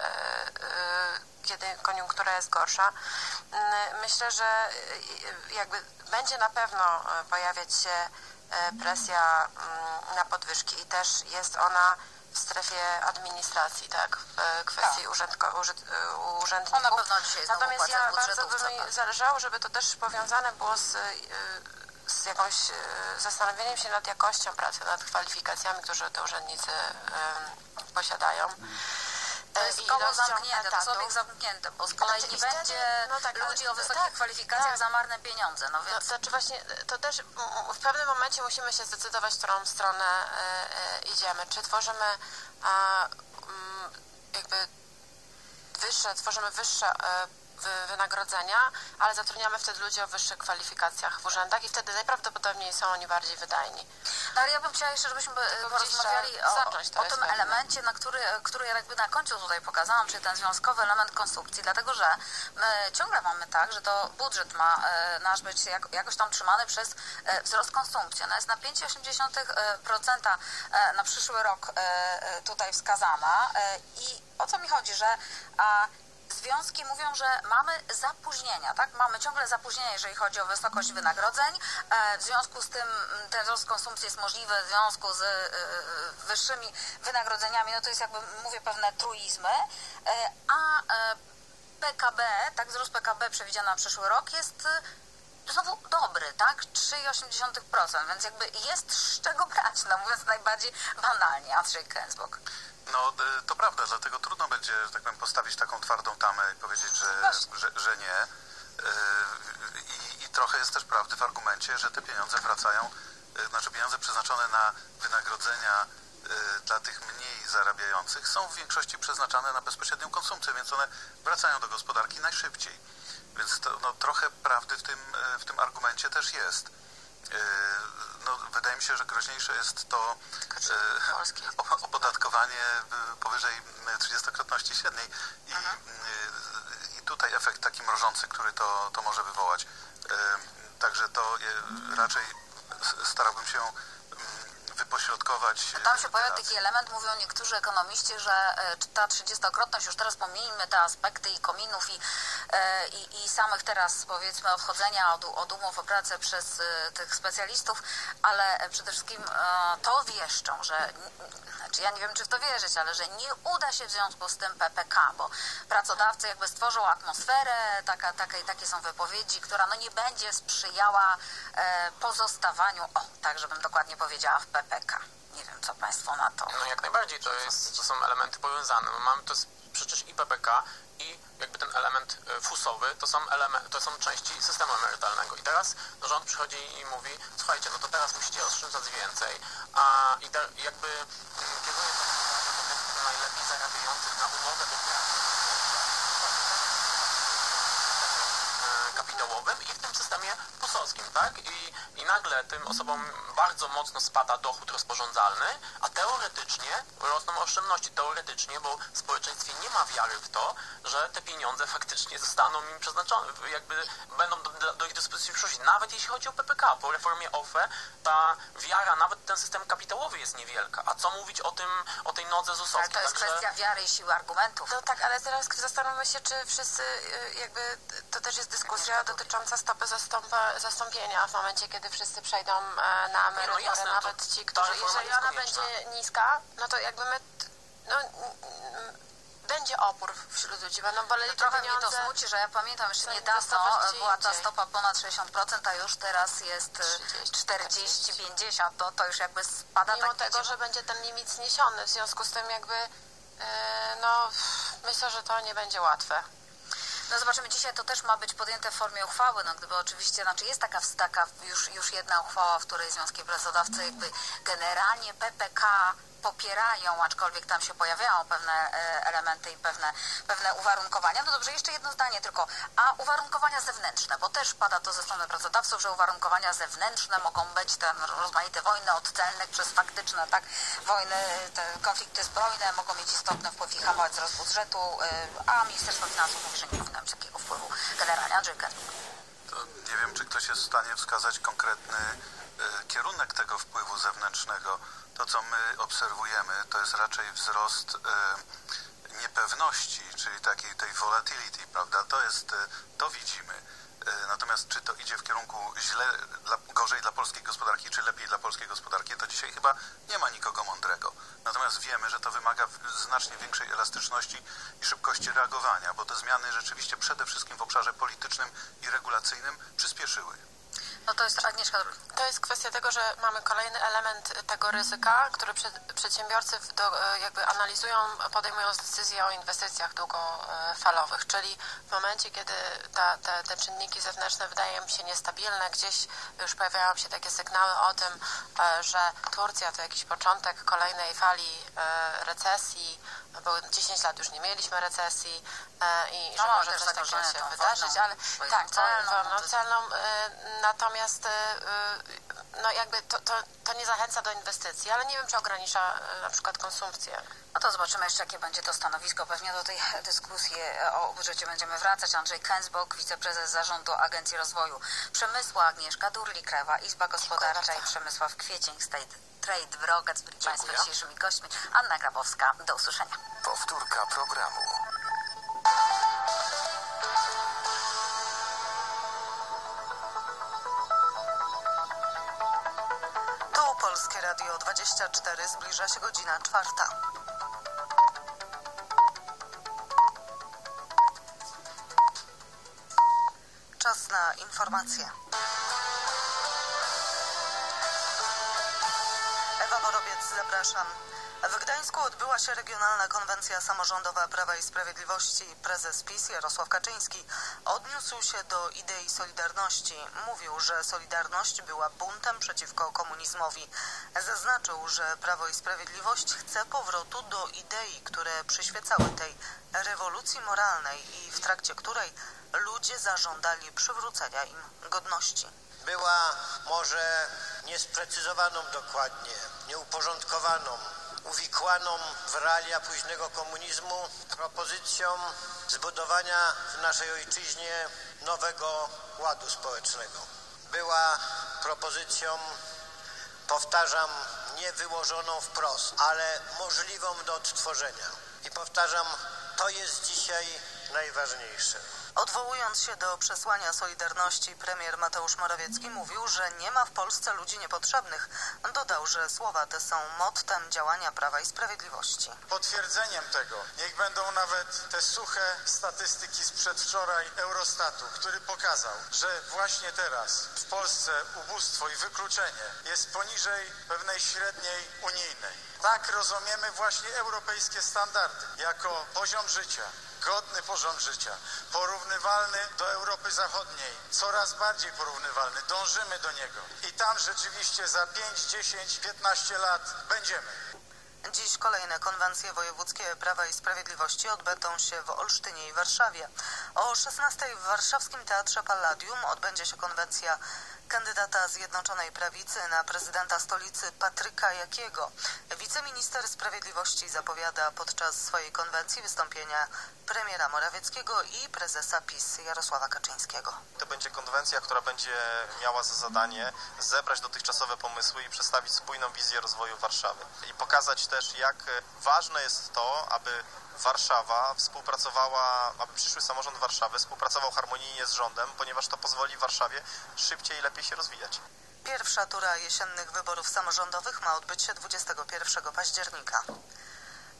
e, kiedy koniunktura jest gorsza. Myślę, że jakby będzie na pewno pojawiać się presja na podwyżki i też jest ona w strefie administracji, tak, w kwestii tak. Urzędko, urzęd, urzędników. Ona pewno dzisiaj Natomiast ja bardzo by mi zależało, żeby to też powiązane było z, z jakąś zastanowieniem się nad jakością pracy, nad kwalifikacjami, które te urzędnicy um, posiadają. To jest koło zamknięte, to są obieg zamknięte, bo z kolei nie będzie no tak, ludzi o wysokich tak, kwalifikacjach tak. za marne pieniądze. No więc... no, znaczy właśnie, to też w pewnym momencie musimy się zdecydować, w którą stronę e, e, idziemy. Czy tworzymy a, m, jakby wyższe, tworzymy wyższe e, wynagrodzenia, ale zatrudniamy wtedy ludzi o wyższych kwalifikacjach w urzędach i wtedy najprawdopodobniej są oni bardziej wydajni. No ale ja bym chciała jeszcze, żebyśmy porozmawiali o, o tym elemencie, na który, który ja jakby na końcu tutaj pokazałam, czyli ten związkowy element konsumpcji, dlatego że my ciągle mamy tak, że to budżet ma e, nasz być jak, jakoś tam trzymany przez e, wzrost konsumpcji. Ona jest na pięć przecinek osiem procent e, na przyszły rok e, tutaj wskazana e, i o co mi chodzi, że a, związki mówią, że mamy zapóźnienia, tak? Mamy ciągle zapóźnienia, jeżeli chodzi o wysokość wynagrodzeń. W związku z tym ten wzrost konsumpcji jest możliwy w związku z wyższymi wynagrodzeniami. No to jest jakby, mówię, pewne truizmy. A P K B, tak, wzrost P K B przewidziany na przyszły rok jest znowu dobry, tak? trzy przecinek osiem procent, więc jakby jest z czego brać, no mówiąc najbardziej banalnie. Andrzej Gensburg. No, to prawda, dlatego trudno będzie, że tak powiem, postawić taką twardą tamę i powiedzieć, że, że, że nie. I, I trochę jest też prawdy w argumencie, że te pieniądze wracają, znaczy pieniądze przeznaczone na wynagrodzenia dla tych mniej zarabiających są w większości przeznaczane na bezpośrednią konsumpcję, więc one wracają do gospodarki najszybciej. Więc to, no, trochę prawdy w tym, w tym argumencie też jest. No, wydaje mi się, że groźniejsze jest to e, opodatkowanie powyżej trzydziestokrotności średniej i, mhm. i tutaj efekt taki mrożący, który to, to może wywołać. E, także to je, raczej starałbym się wypośrodkować. Tam się pojawia taki element, mówią niektórzy ekonomiści, że ta trzydziestokrotność, już teraz pomijmy te aspekty i kominów i, i, i samych teraz, powiedzmy, odchodzenia od, od umów o pracę przez tych specjalistów, ale przede wszystkim to wieszczą, że, znaczy ja nie wiem, czy w to wierzyć, ale że nie uda się w związku z tym P P K, bo pracodawcy jakby stworzą atmosferę, taka, taka, takie są wypowiedzi, która no nie będzie sprzyjała pozostawaniu, o, tak żebym dokładnie powiedziała, w P P K. Nie wiem, co Państwo na to. No jak najbardziej, to, jest, to są elementy powiązane. Mamy to jest przecież i P P K, i jakby ten element fusowy, to są, element, to są części systemu emerytalnego. I teraz no, rząd przychodzi i mówi, słuchajcie, no to teraz musicie oszczędzać więcej, a i te, jakby m, kieruje to do tych najlepiej zarabiających na umowę do pracy kapitałowym i w tym systemie pusowskim, tak? I, I nagle tym osobom bardzo mocno spada dochód rozporządzalny, a teoretycznie rosną oszczędności. Teoretycznie, bo w społeczeństwie nie ma wiary w to, że te pieniądze faktycznie zostaną im przeznaczone, jakby będą do, do ich dyspozycji w przyszłości. Nawet jeśli chodzi o P P K, po reformie O F E ta wiara, nawet w ten system kapitałowy jest niewielka. A co mówić o tym, o tej nodze zusowskiej? Ale to jest Także... kwestia wiary i siły argumentów. No tak, ale teraz zastanówmy się, czy wszyscy jakby, to też jest dyskusja dotycząca stopy zastąpa, zastąpienia w momencie, kiedy wszyscy przejdą na emeryturę, no jasne, nawet ci, którzy, jeżeli ona będzie niska, no to jakby my, no, będzie opór wśród ludzi, będą boleli trochę mnie to smuci, że ja pamiętam jeszcze niedawno była ta stopa ponad sześćdziesiąt procent, a już teraz jest czterdzieści pięćdziesiąt, to, to już jakby spada. Mimo tego, że będzie ten limit zniesiony, w związku z tym jakby no Myślę, że to nie będzie łatwe. No zobaczymy, dzisiaj to też ma być podjęte w formie uchwały, no gdyby oczywiście, znaczy jest taka, taka już, już jedna uchwała, w której Związki Pracodawcy jakby generalnie P P K popierają, aczkolwiek tam się pojawiają pewne e, elementy i pewne, pewne uwarunkowania. No dobrze, jeszcze jedno zdanie tylko. A uwarunkowania zewnętrzne, bo też pada to ze strony pracodawców, że uwarunkowania zewnętrzne mogą być te rozmaite wojny od celnych przez faktyczne, tak, wojny, te konflikty zbrojne mogą mieć istotny wpływ i hamować wzrost budżetu, e, a Ministerstwo Finansów mówi, że nie powinno mieć takiego wpływu. Generalnie Andrzej Kęsbuk. Nie wiem, czy ktoś jest w stanie wskazać konkretny e, kierunek tego wpływu zewnętrznego. To, co my obserwujemy, to jest raczej wzrost e, niepewności, czyli takiej tej volatility, prawda? To jest, e, to widzimy. E, natomiast czy to idzie w kierunku źle, dla, gorzej dla polskiej gospodarki, czy lepiej dla polskiej gospodarki, to dzisiaj chyba nie ma nikogo mądrego. Natomiast wiemy, że to wymaga znacznie większej elastyczności i szybkości reagowania, bo te zmiany rzeczywiście przede wszystkim w obszarze politycznym i regulacyjnym przyspieszyły. No to jest Agnieszka. To jest kwestia tego, że mamy kolejny element tego ryzyka, który przedsiębiorcy do, jakby analizują, podejmują decyzje o inwestycjach długofalowych, czyli w momencie, kiedy ta, te, te czynniki zewnętrzne wydają się niestabilne, gdzieś już pojawiają się takie sygnały o tym, że Turcja to jakiś początek kolejnej fali recesji, bo dziesięć lat już nie mieliśmy recesji i że no, może coś takiego się wydarzyć, ale tak, celną, no, celną, natomiast no jakby to, to, to nie zachęca do inwestycji, ale nie wiem, czy ogranicza na przykład konsumpcję. No to zobaczymy jeszcze, jakie będzie to stanowisko. Pewnie do tej dyskusji o budżecie będziemy wracać. Andrzej Kęsbok, wiceprezes Zarządu Agencji Rozwoju Przemysłu, Agnieszka Durli-Krewa, Izba Gospodarcza i Przemysław Kwiecień, State Trade Wrogac byli Państwo dzisiejszymi gośćmi. Anna Grabowska, do usłyszenia. Powtórka programu. Tu Polskie Radio dwadzieścia cztery, zbliża się godzina czwarta. Czas na informacje. Ewa Borowiec, zapraszam. W Gdańsku odbyła się Regionalna Konwencja Samorządowa Prawa i Sprawiedliwości. Prezes PiS Jarosław Kaczyński odniósł się do idei Solidarności. Mówił, że Solidarność była buntem przeciwko komunizmowi. Zaznaczył, że Prawo i Sprawiedliwość chce powrotu do idei, które przyświecały tej rewolucji moralnej i w trakcie której ludzie zażądali przywrócenia im godności. Była może niesprecyzowaną dokładnie, nieuporządkowaną, uwikłaną w realia późnego komunizmu propozycją zbudowania w naszej ojczyźnie nowego ładu społecznego. Była propozycją, powtarzam, nie wyłożoną wprost, ale możliwą do odtworzenia. I powtarzam, to jest dzisiaj najważniejsze. Odwołując się do przesłania Solidarności, premier Mateusz Morawiecki mówił, że nie ma w Polsce ludzi niepotrzebnych. Dodał, że słowa te są mottem działania Prawa i Sprawiedliwości. Potwierdzeniem tego niech będą nawet te suche statystyki z przedwczoraj Eurostatu, który pokazał, że właśnie teraz w Polsce ubóstwo i wykluczenie jest poniżej pewnej średniej unijnej. Tak rozumiemy właśnie europejskie standardy jako poziom życia. Godny poziom życia, porównywalny do Europy Zachodniej, coraz bardziej porównywalny, dążymy do niego. I tam rzeczywiście za pięć, dziesięć, piętnaście lat będziemy. Dziś kolejne konwencje wojewódzkie Prawa i Sprawiedliwości odbędą się w Olsztynie i Warszawie. O szesnastej w warszawskim Teatrze Palladium odbędzie się konwencja kandydata Zjednoczonej Prawicy na prezydenta stolicy Patryka Jakiego. Wiceminister Sprawiedliwości zapowiada podczas swojej konwencji wystąpienia premiera Morawieckiego i prezesa PiS Jarosława Kaczyńskiego. To będzie konwencja, która będzie miała za zadanie zebrać dotychczasowe pomysły i przedstawić spójną wizję rozwoju Warszawy. I pokazać też, jak ważne jest to, aby Warszawa współpracowała, aby przyszły samorząd Warszawy współpracował harmonijnie z rządem, ponieważ to pozwoli Warszawie szybciej i lepiej się rozwijać. Pierwsza tura jesiennych wyborów samorządowych ma odbyć się dwudziestego pierwszego października.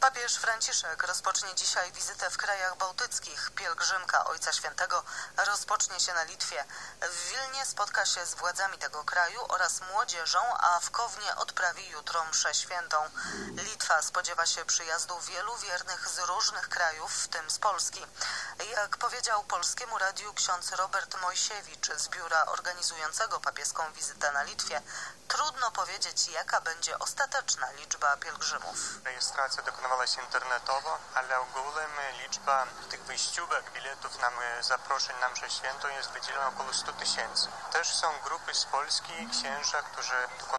Papież Franciszek rozpocznie dzisiaj wizytę w krajach bałtyckich. Pielgrzymka Ojca Świętego rozpocznie się na Litwie. W Wilnie spotka się z władzami tego kraju oraz młodzieżą, a w Kownie odprawi jutro mszę świętą. Litwa spodziewa się przyjazdu wielu wiernych z różnych krajów, w tym z Polski. Jak powiedział Polskiemu Radiu ksiądz Robert Mojsiewicz z biura organizującego papieską wizytę na Litwie, trudno powiedzieć, jaka będzie ostateczna liczba pielgrzymów. Rejestracja dokonywała się internetowo, ale ogółem liczba tych wyjściówek, biletów, nam, zaproszeń na mszę świętą jest wydzielona około stu tysięcy. Też są grupy z Polski, księża, którzy